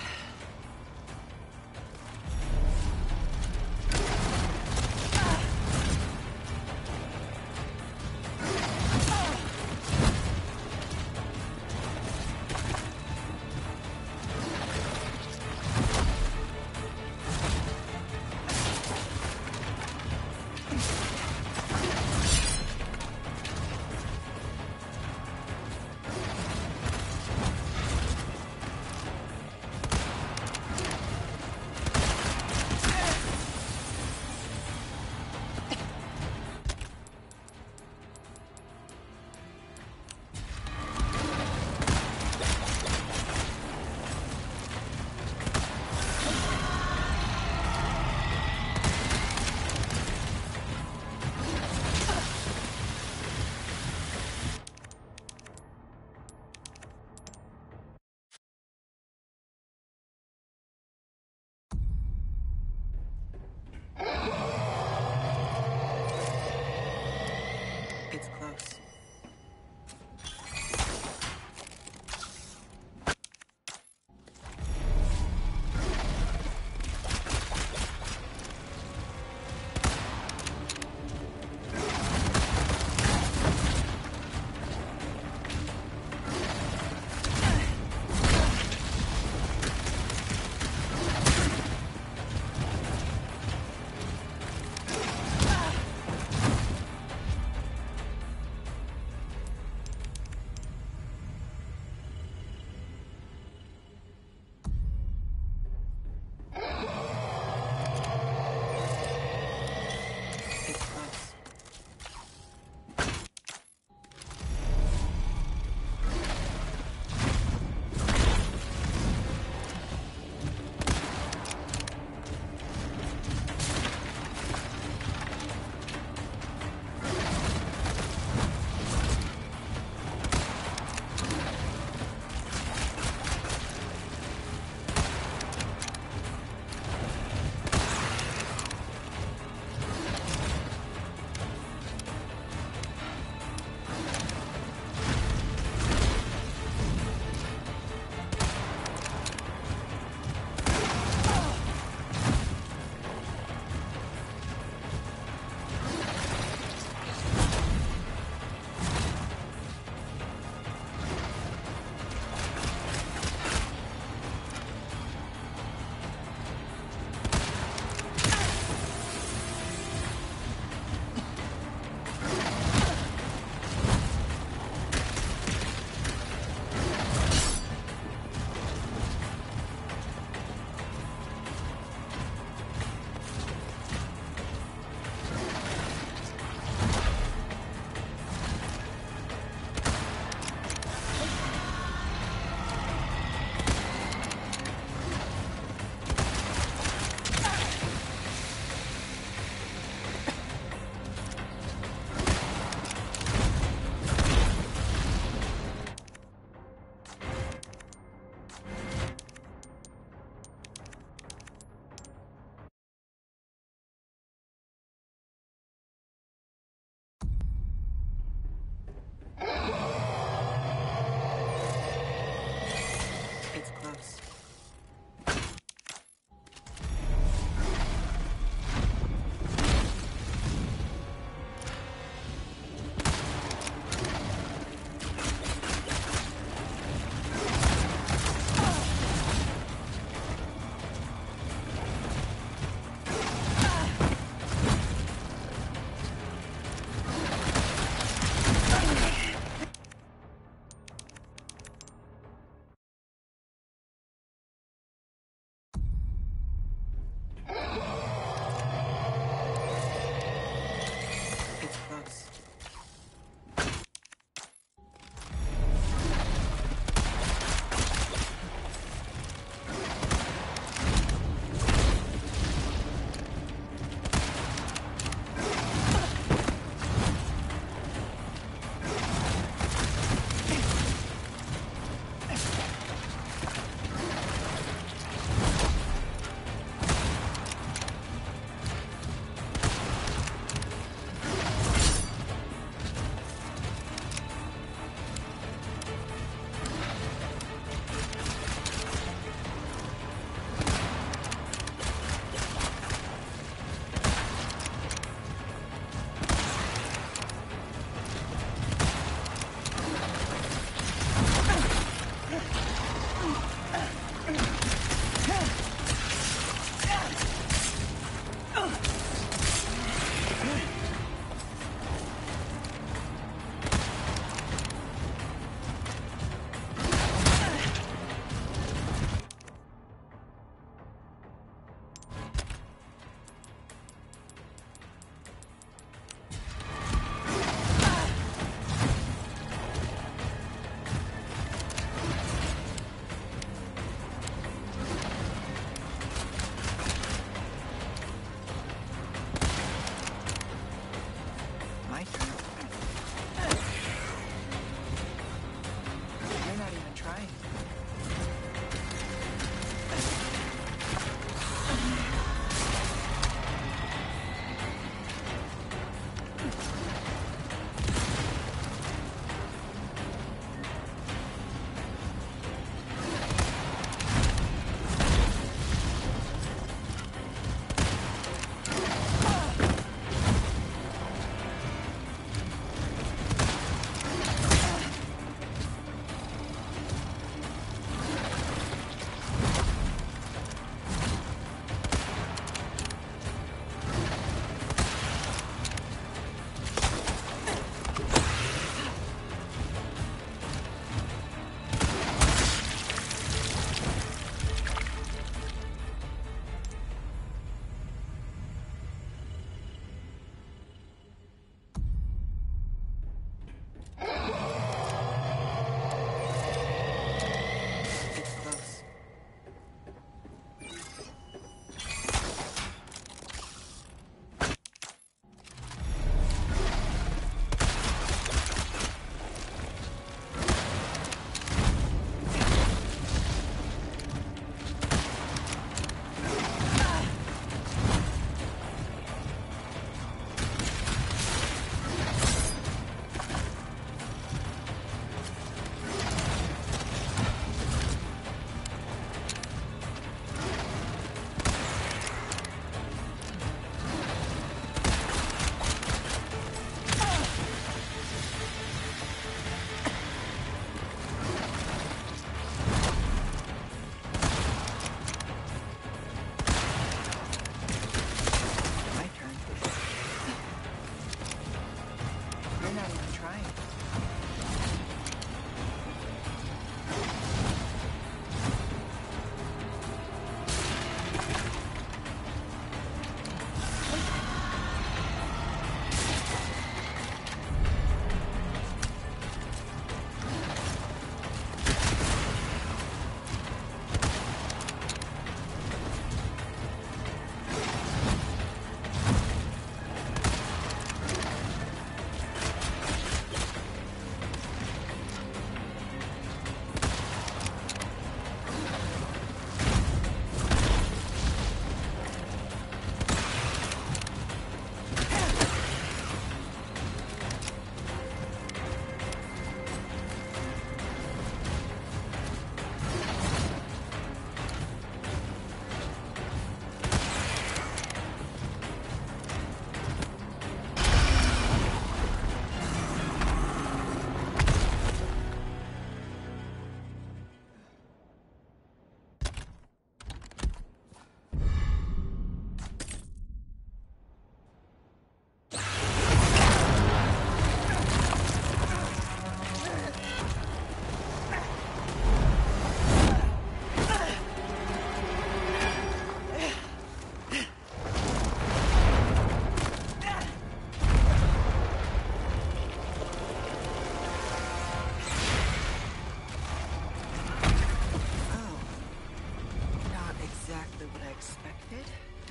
expected.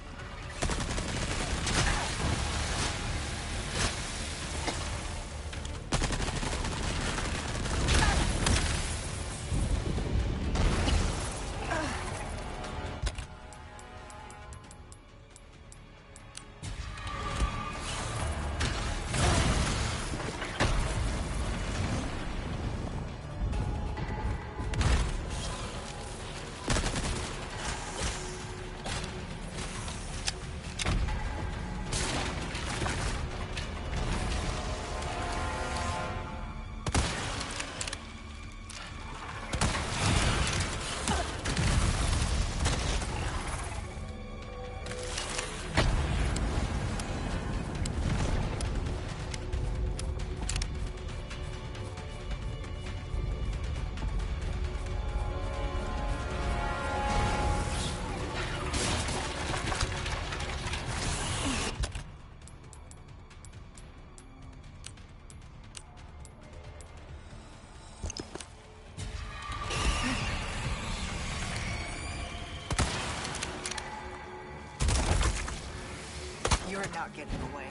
You're not getting away.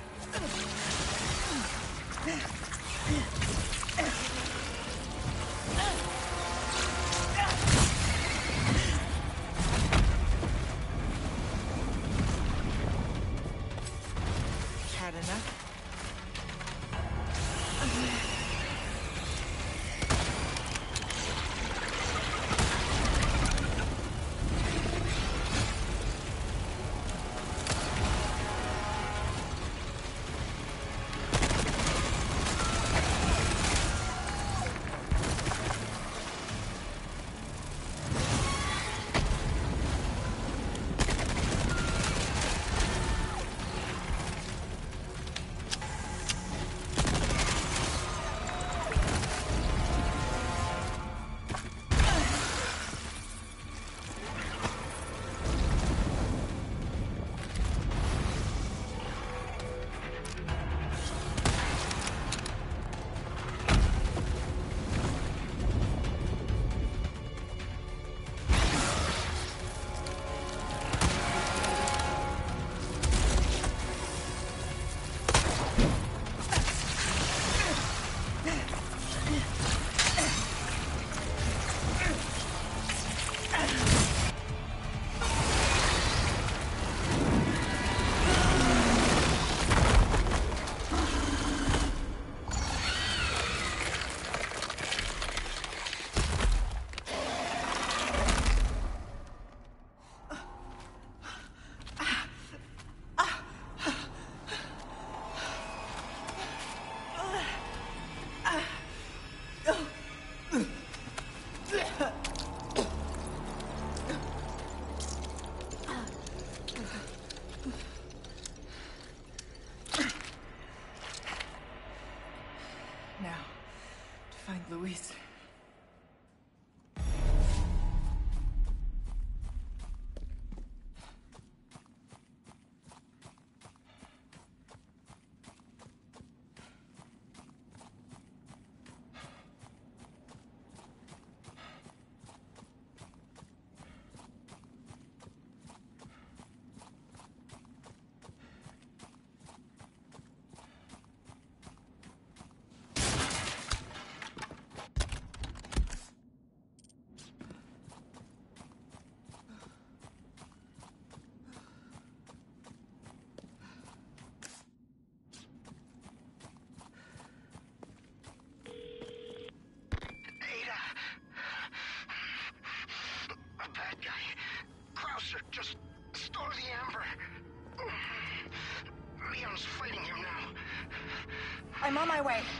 Had enough? Now, to find Luis. Just store the amber. Leon's fighting him now. I'm on my way.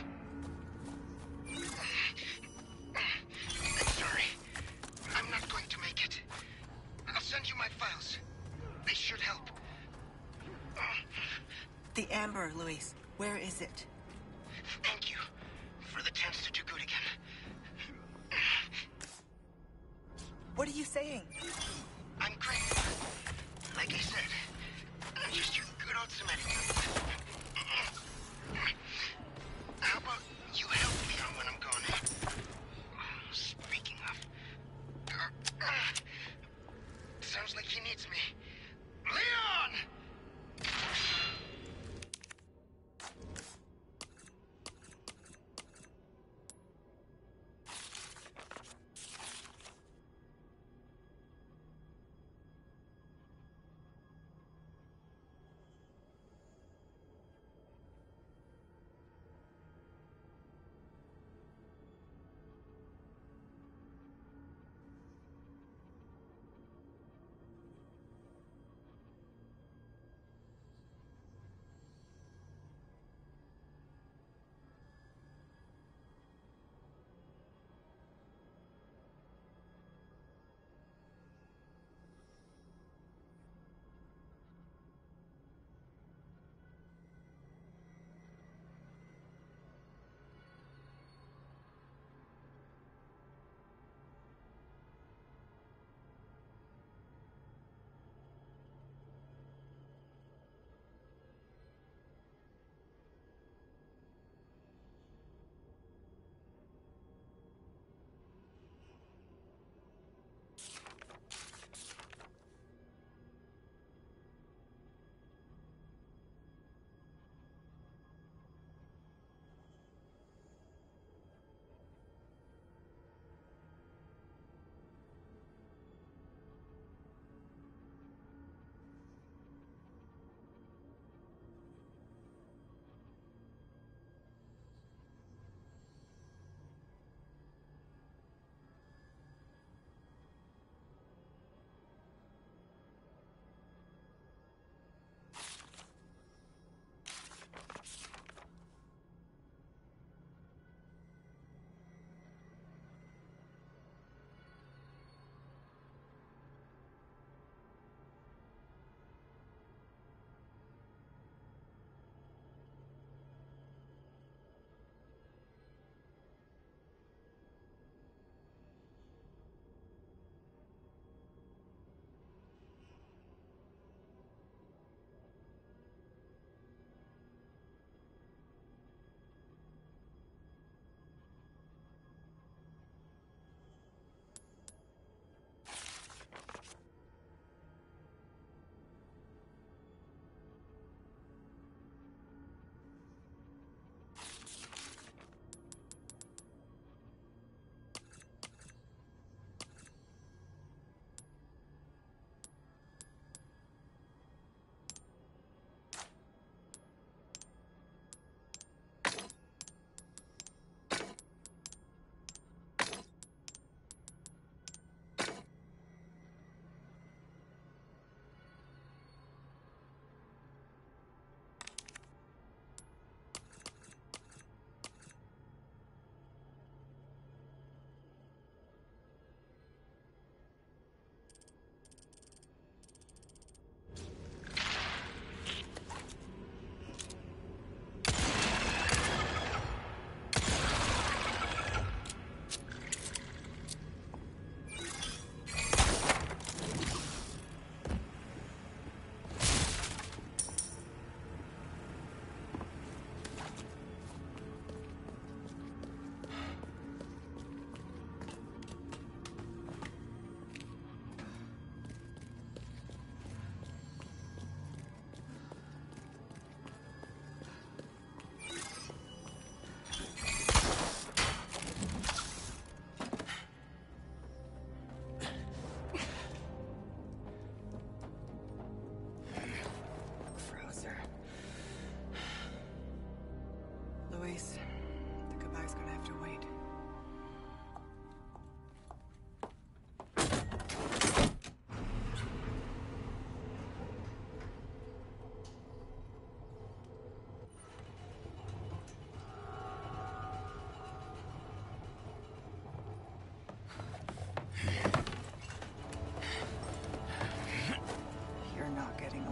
I'm sorry. I'm not going to make it. I'll send you my files. They should help. The amber, Luis. Where is it? Thank you for the chance to do good again. What are you saying? I'm great. Like I said, I'm just your good old Samaritan. How about you help Leon when I'm gone? Speaking of... Sounds like he needs me.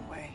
way.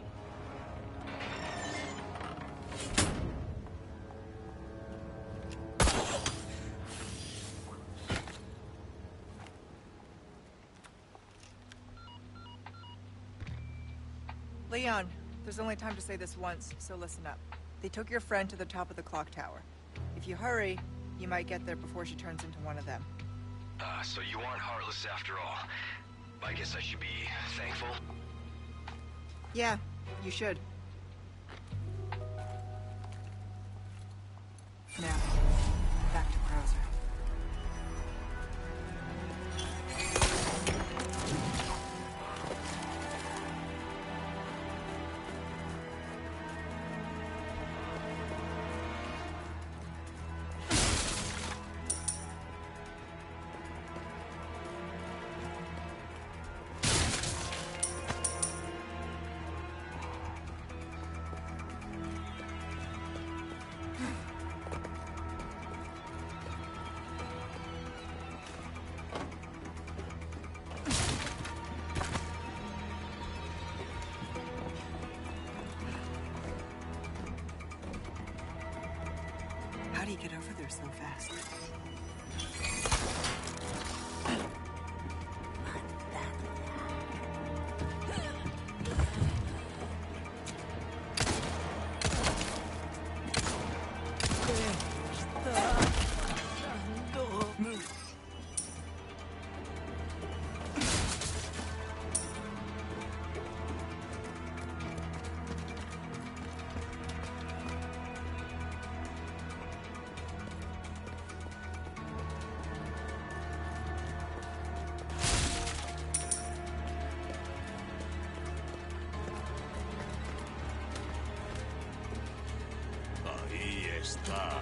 Leon, there's only time to say this once, so listen up. They took your friend to the top of the clock tower. If you hurry, you might get there before she turns into one of them. Uh, so you aren't heartless after all. I guess I should be thankful. Yeah, you should. Now, back to Krauser. How do you get over there so fast? Ahí está.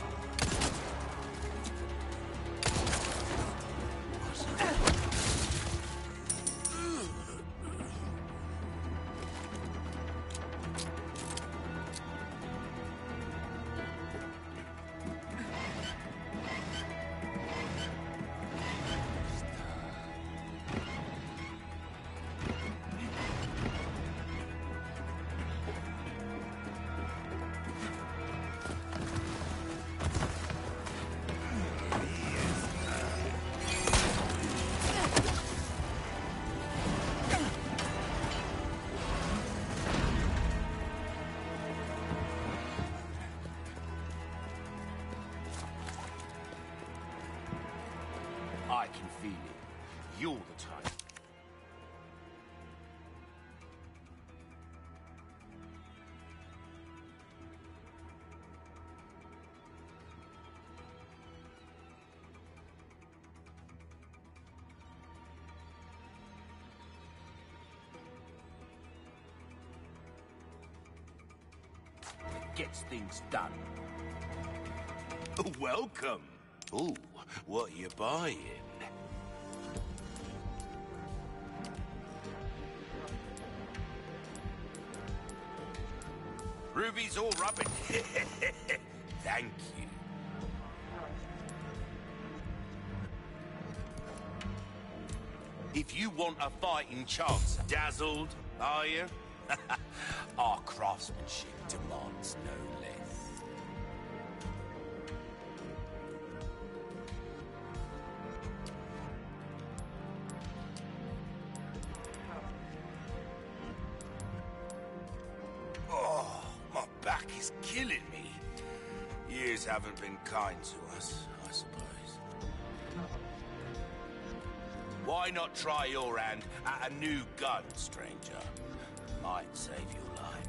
I can feel it. You're the type. Gets things done. Welcome. Ooh, what you buying? Ruby's all rubbing. Thank you. If you want a fighting chance, dazzled, are you? Our craftsmanship demands no less. Oh, my back is killing me. Years haven't been kind to us, I suppose. Why not try your hand at a new gun, stranger? Might save your life.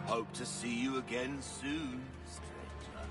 Hope to see you again soon, stranger.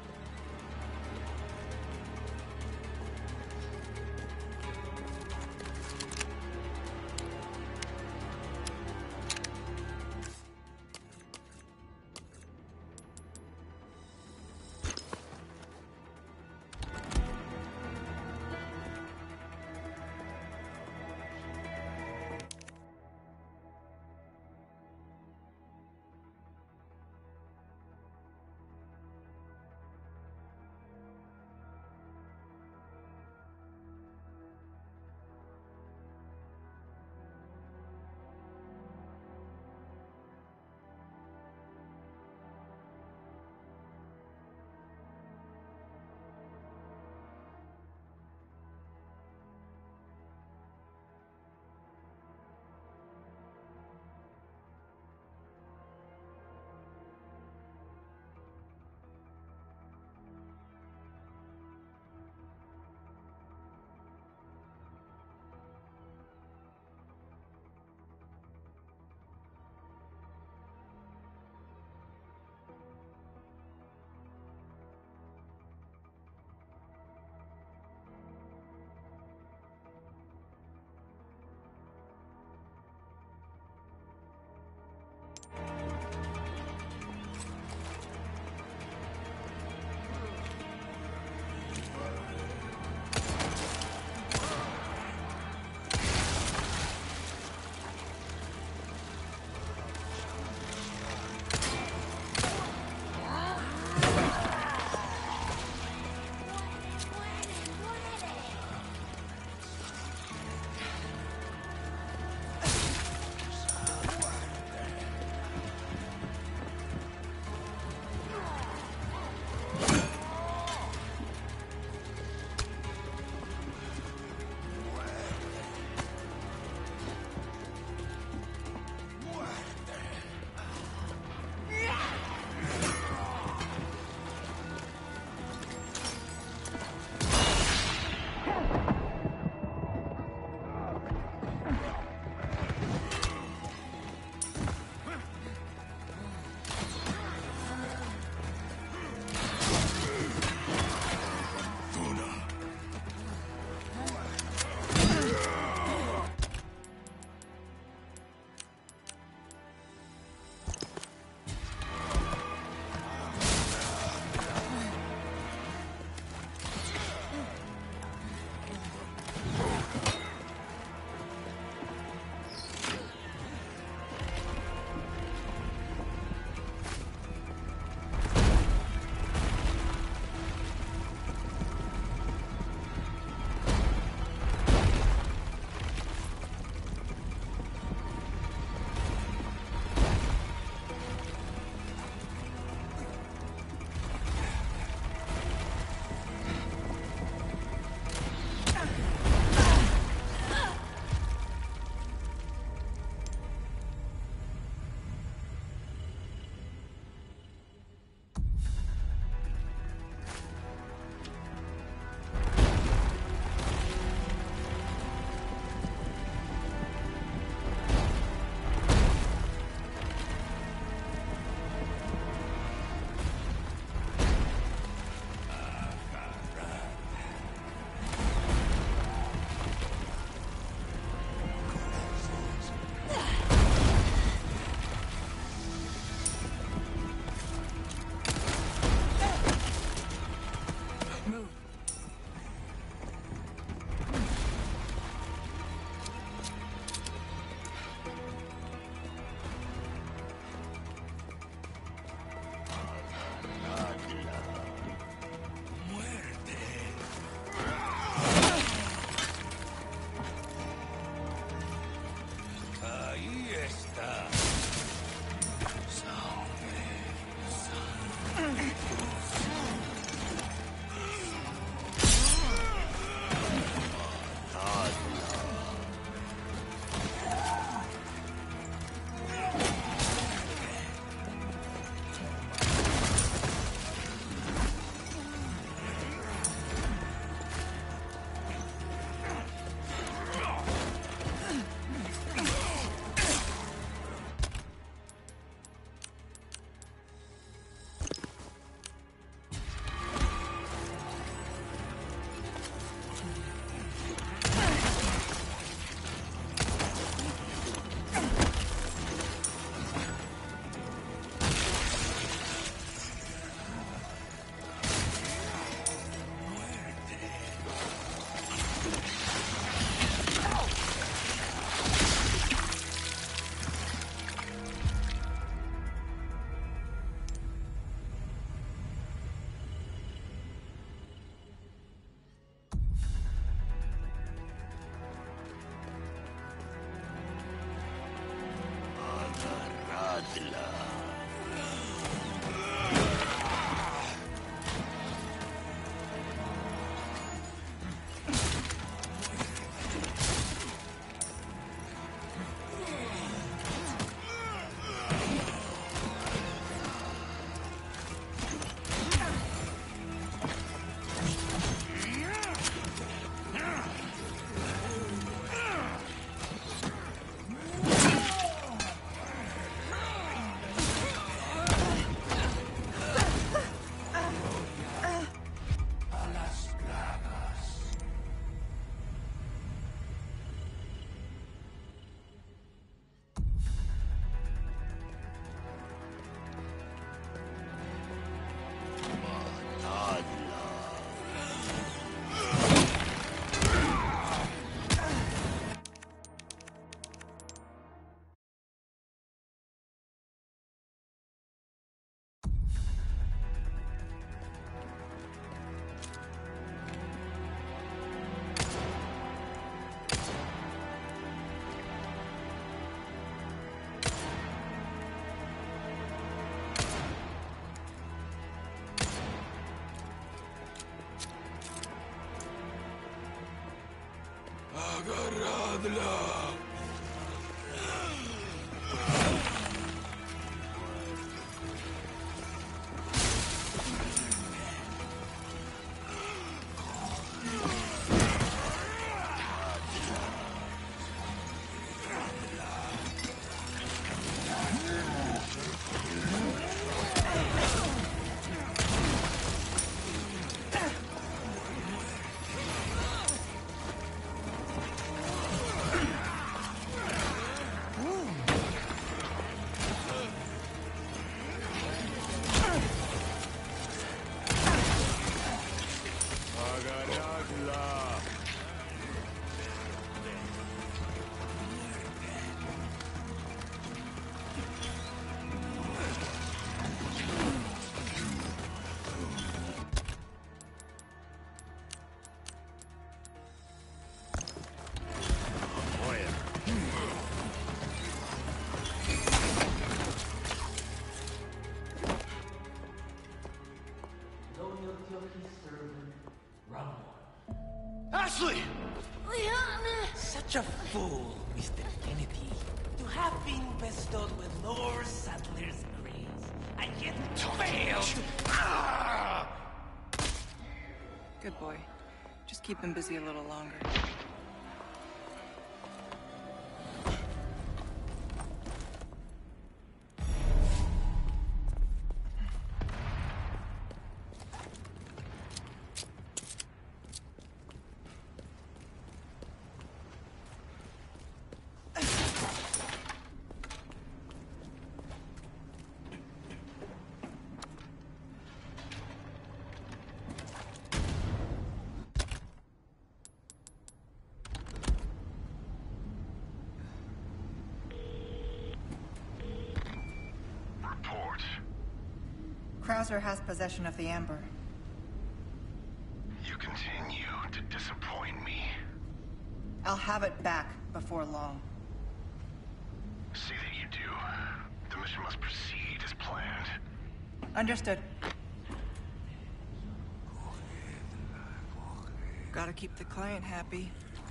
Ashley! Such a fool, Mister Kennedy, to have been bestowed with Lord Saddler's grace, and yet failed. Ah! Good boy. Just keep him busy a little longer. Report. Krauser has possession of the Amber. You continue to disappoint me. I'll have it back before long. See that you do. The mission must proceed as planned. Understood. Gotta keep the client happy.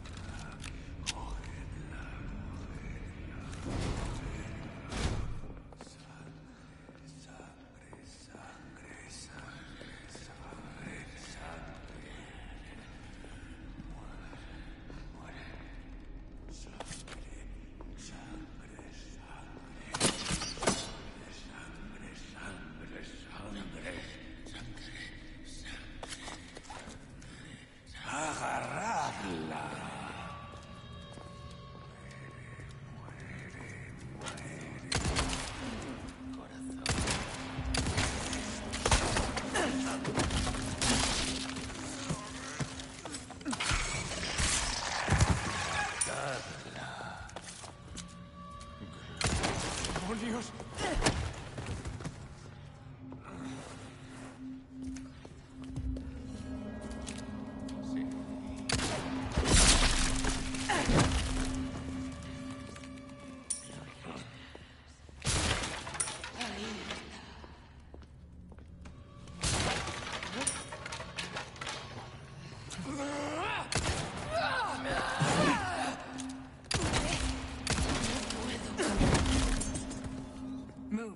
Move.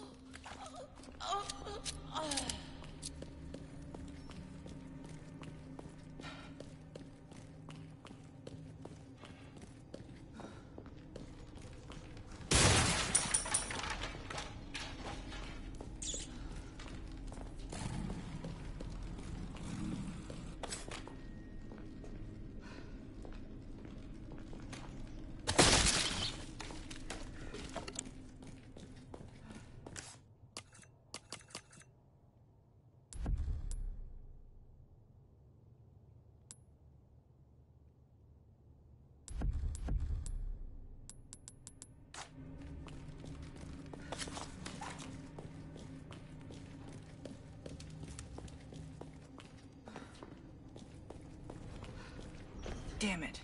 Damn it.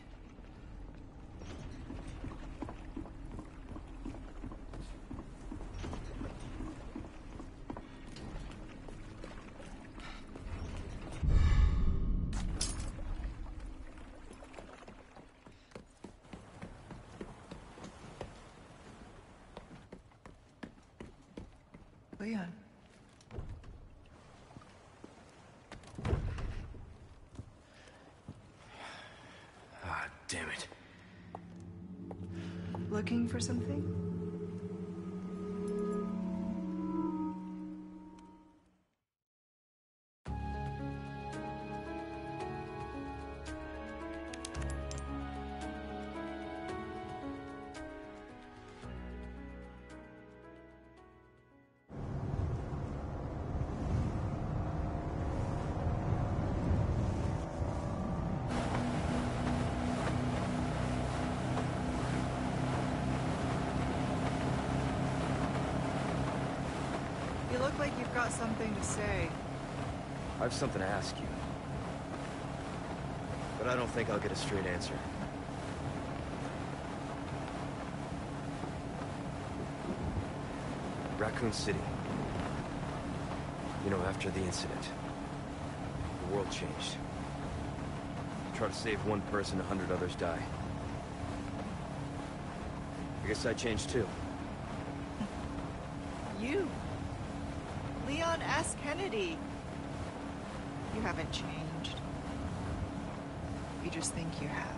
Leon. Ah, damn it. Looking for something? You look like you've got something to say. I have something to ask you. But I don't think I'll get a straight answer. Raccoon City. You know, after the incident, the world changed. Try to save one person, a hundred others die. I guess I changed too. You? Leon S. Kennedy. You haven't changed. You just think you have.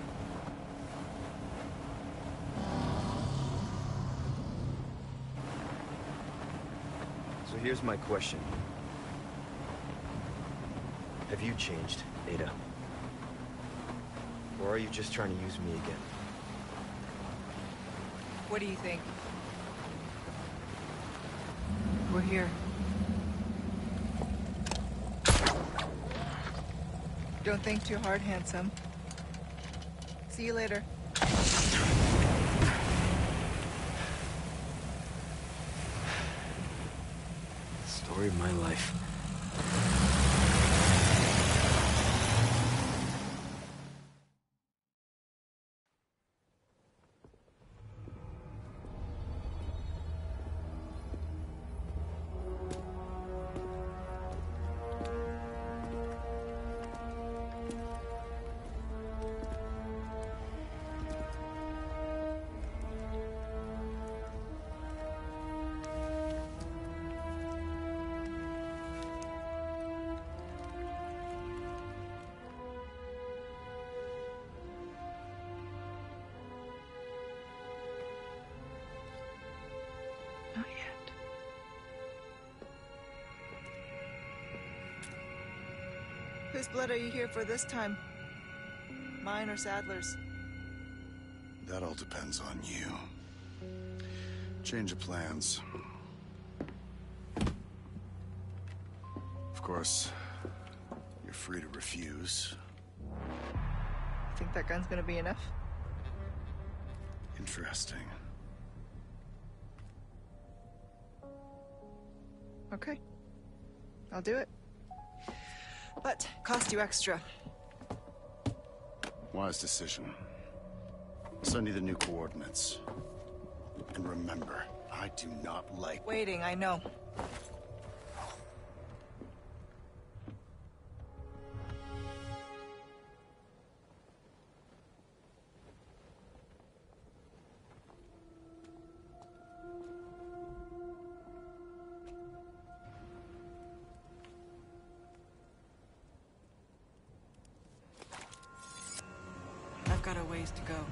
So here's my question. Have you changed, Ada? Or are you just trying to use me again? What do you think? We're here. Don't think too hard, handsome. See you later. Story of my life. Not yet. Whose blood are you here for this time? Mine or Sadler's? That all depends on you. Change of plans. Of course, you're free to refuse. Think that gun's gonna be enough? Interesting. Okay. I'll do it. But cost you extra. Wise decision. I'll send you the new coordinates. And remember, I do not like... Waiting, I know. I've got a ways to go.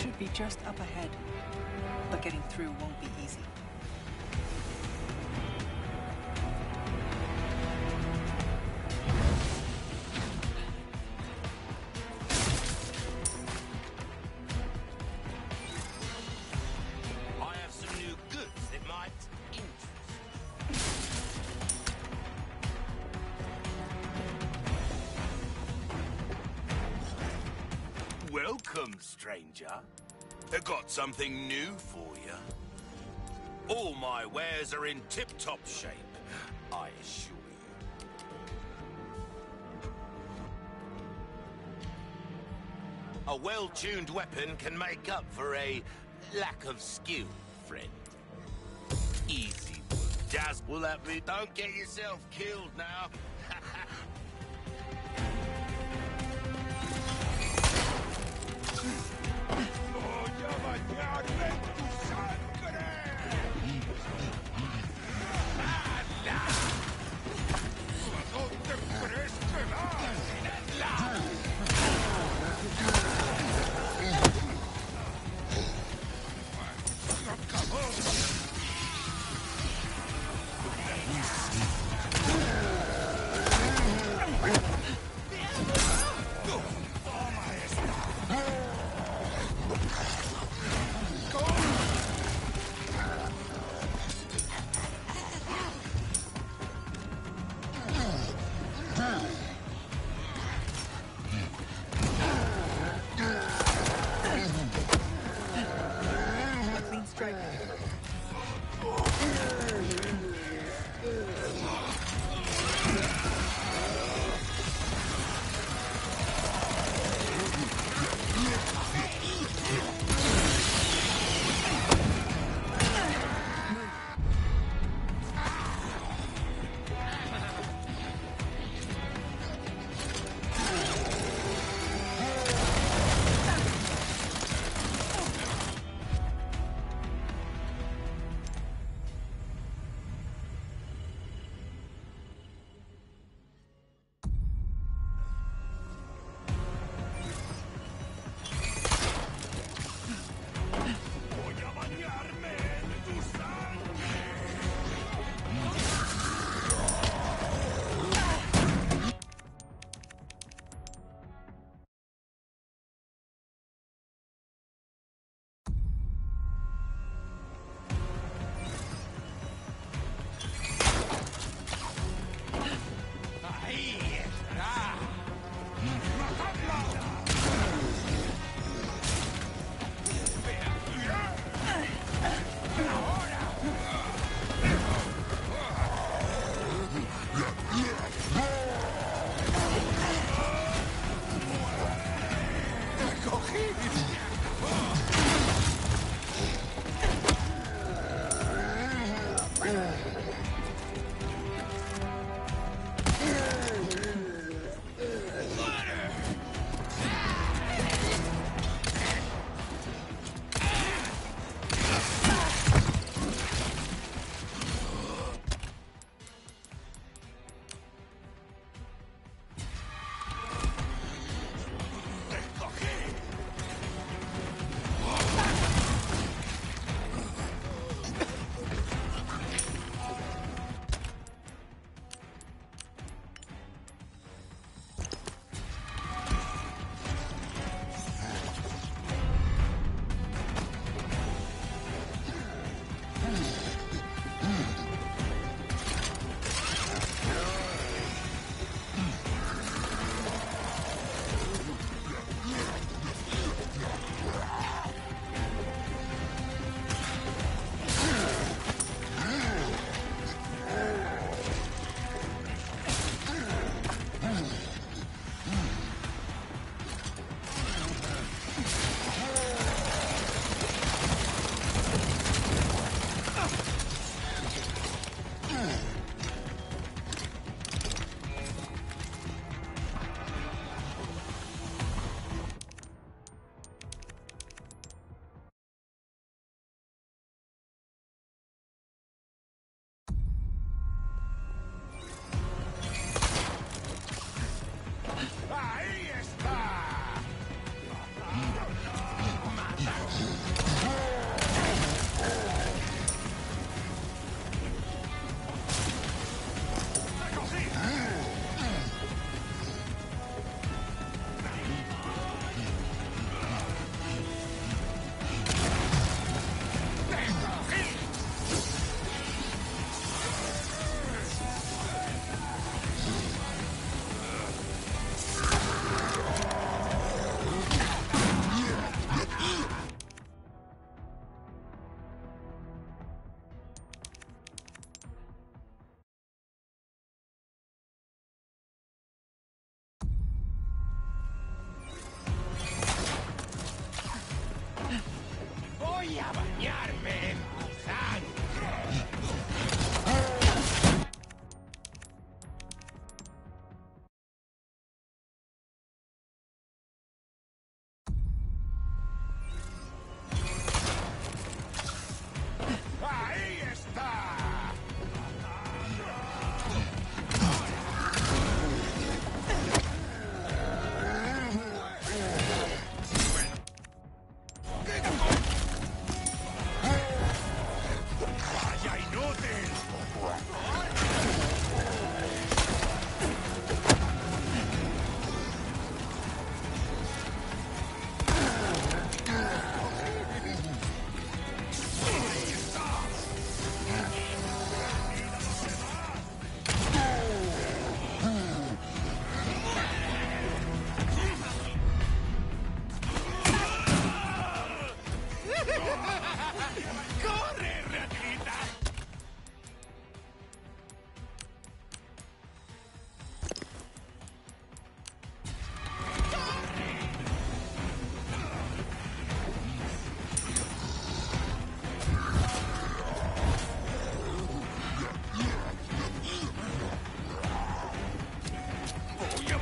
should be just up ahead. But getting through won't be easy. I have some new goods that might interest. Welcome, stranger. I got something new for you. All my wares are in tip-top shape, I assure you. A well-tuned weapon can make up for a lack of skill, friend. Easy work. Just pull up me. Don't get yourself killed now. A clean strike.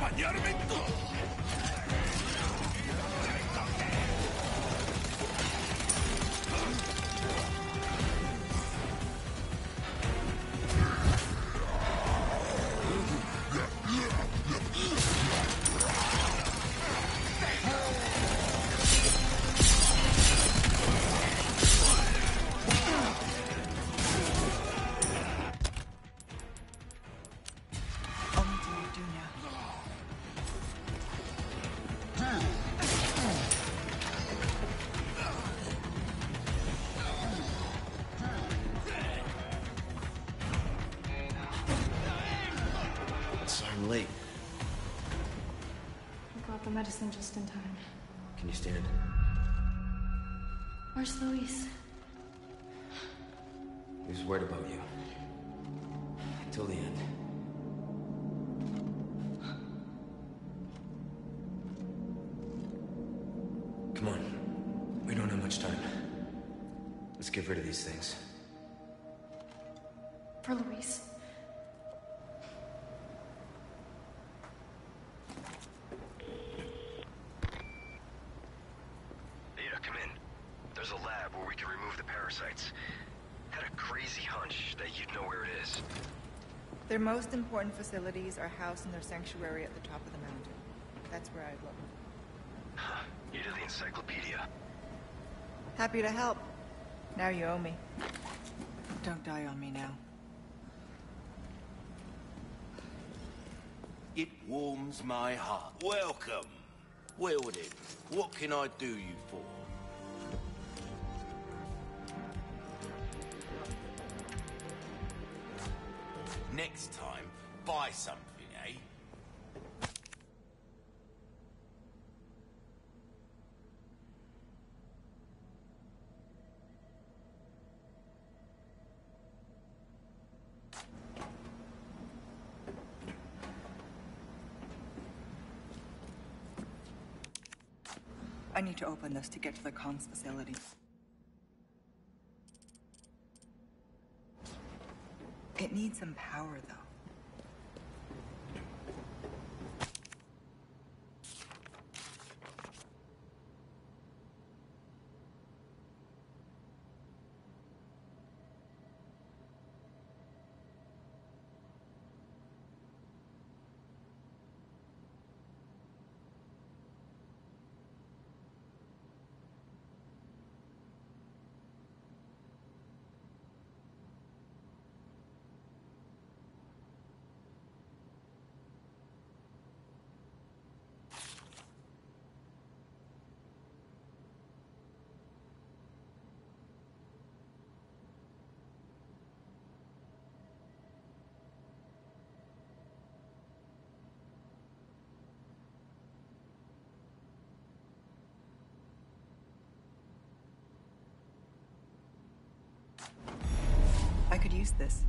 acompañarme? Only thing you do now. So I'm late. I got the medicine just in time. Can you stand? Where's Luis? He was worried about you. Till the end. Come on. We don't have much time. Let's get rid of these things. For Luis. Ada, come in. There's a lab where we can remove the parasites. Had a crazy hunch that you'd know where it is. Their most important facilities are housed in their sanctuary at the top of the mountain. That's where I'd look. Huh. Ada the encyclopedia. Happy to help. Now you owe me. Don't die on me now. It warms my heart. Welcome. Well then, what can I do you for? Next time, buy something, eh? I need to open this to get to the comms facility. It needs some power, though. I could use this.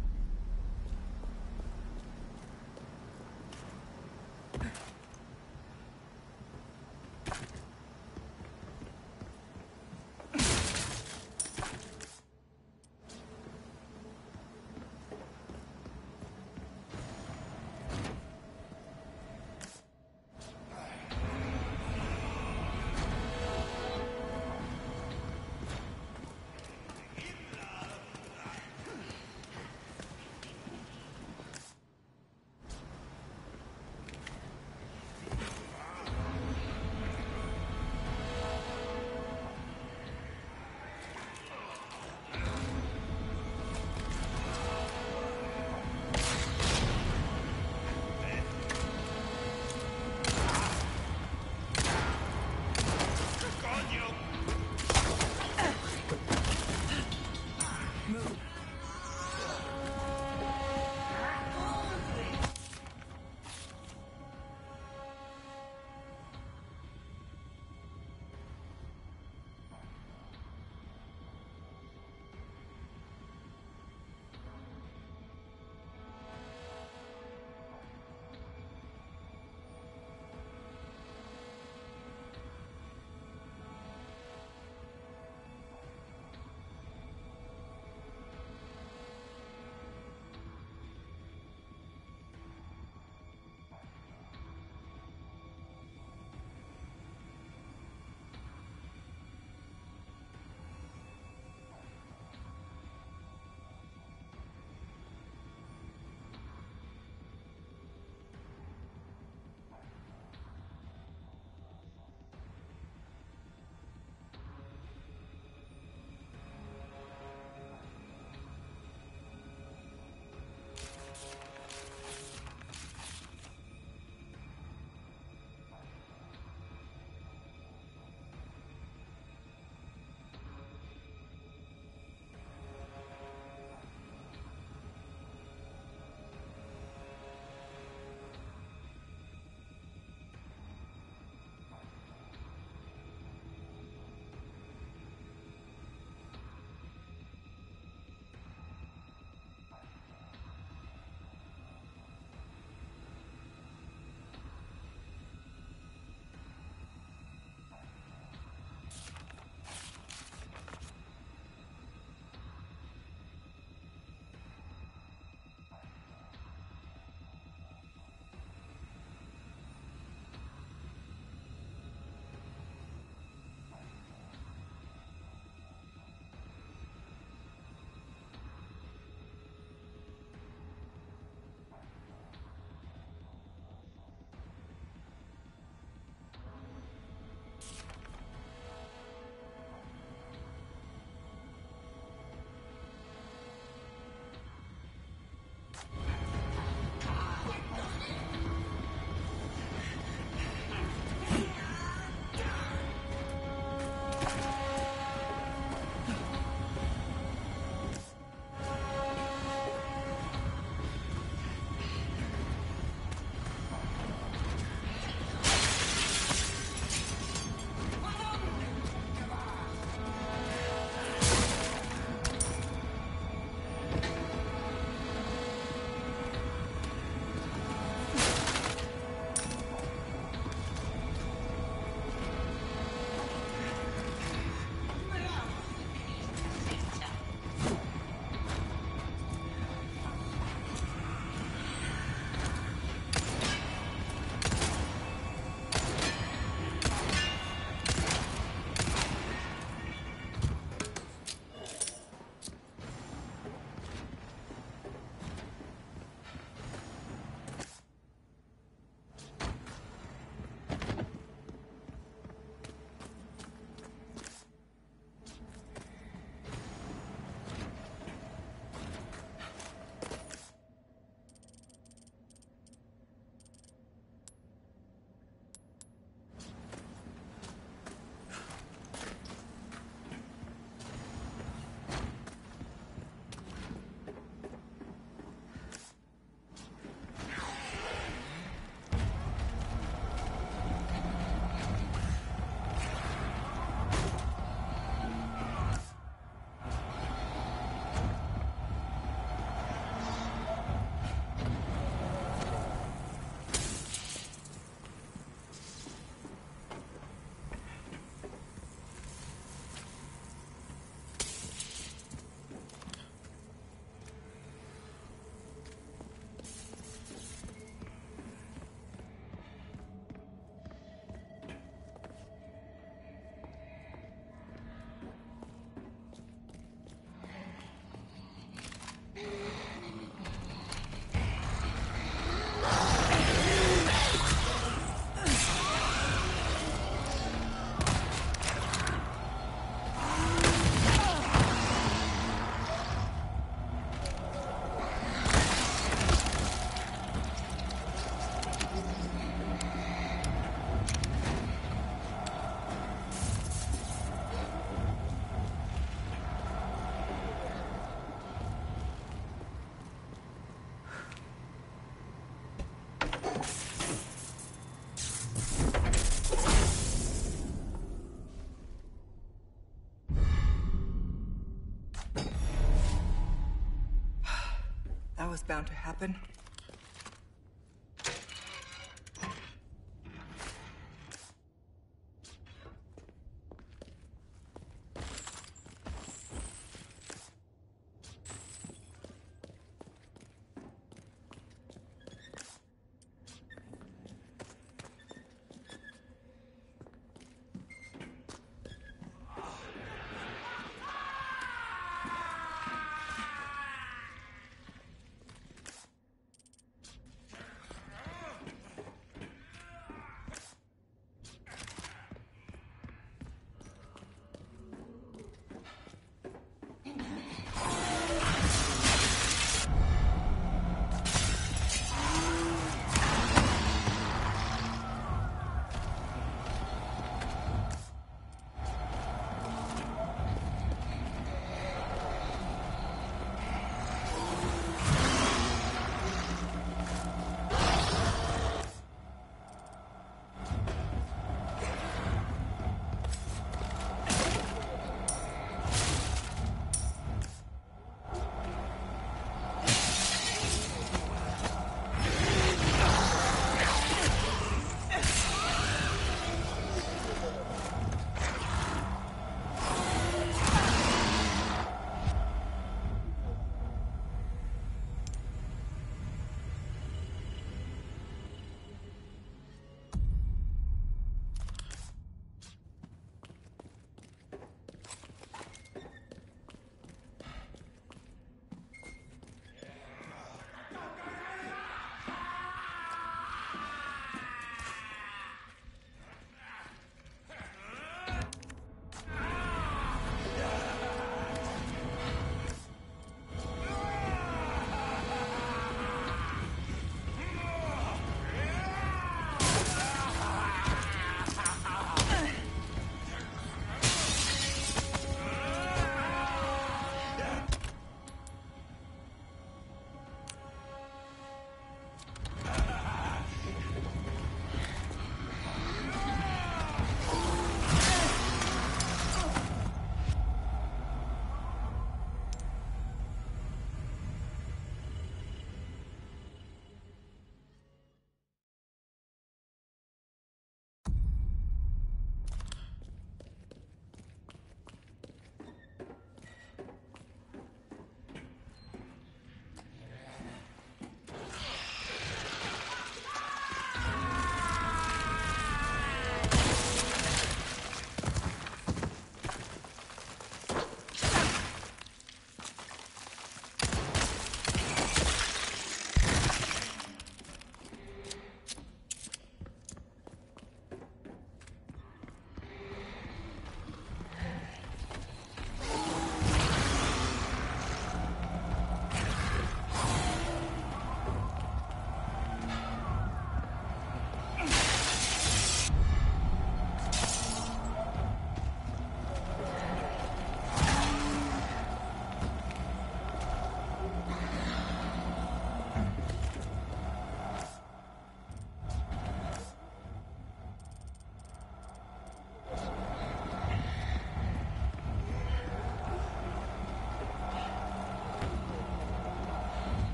was bound to happen.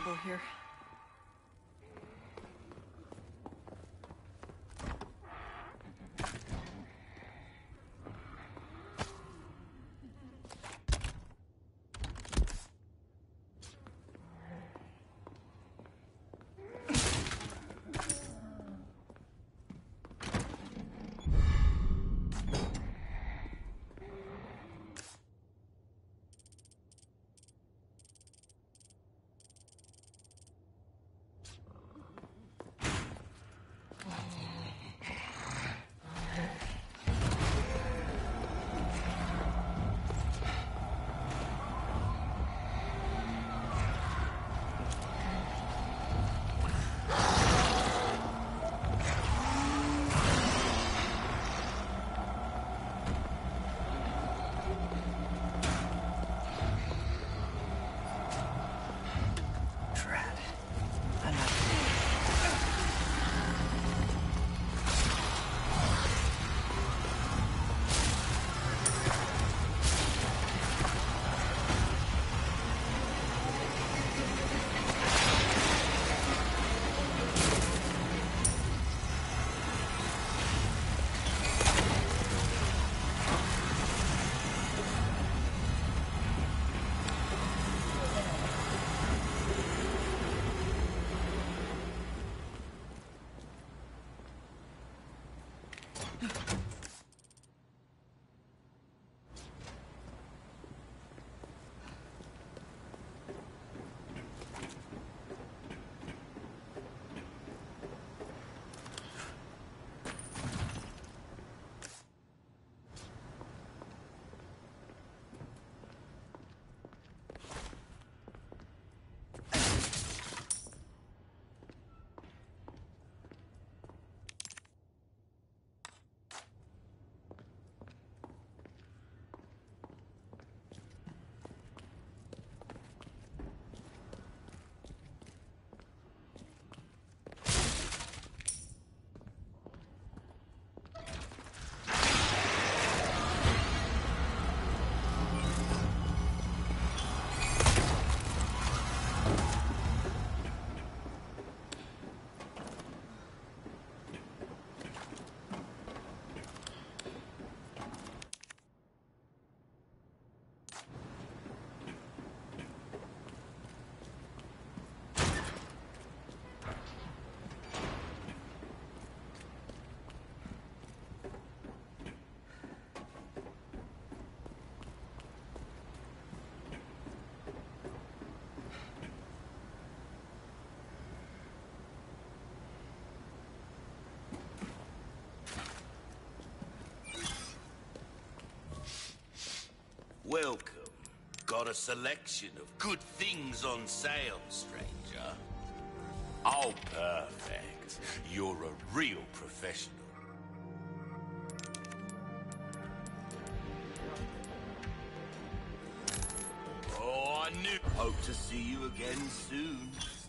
trouble here. Welcome. Got a selection of good things on sale, stranger. Oh, perfect. You're a real professional. Oh, I knew. Hope to see you again soon.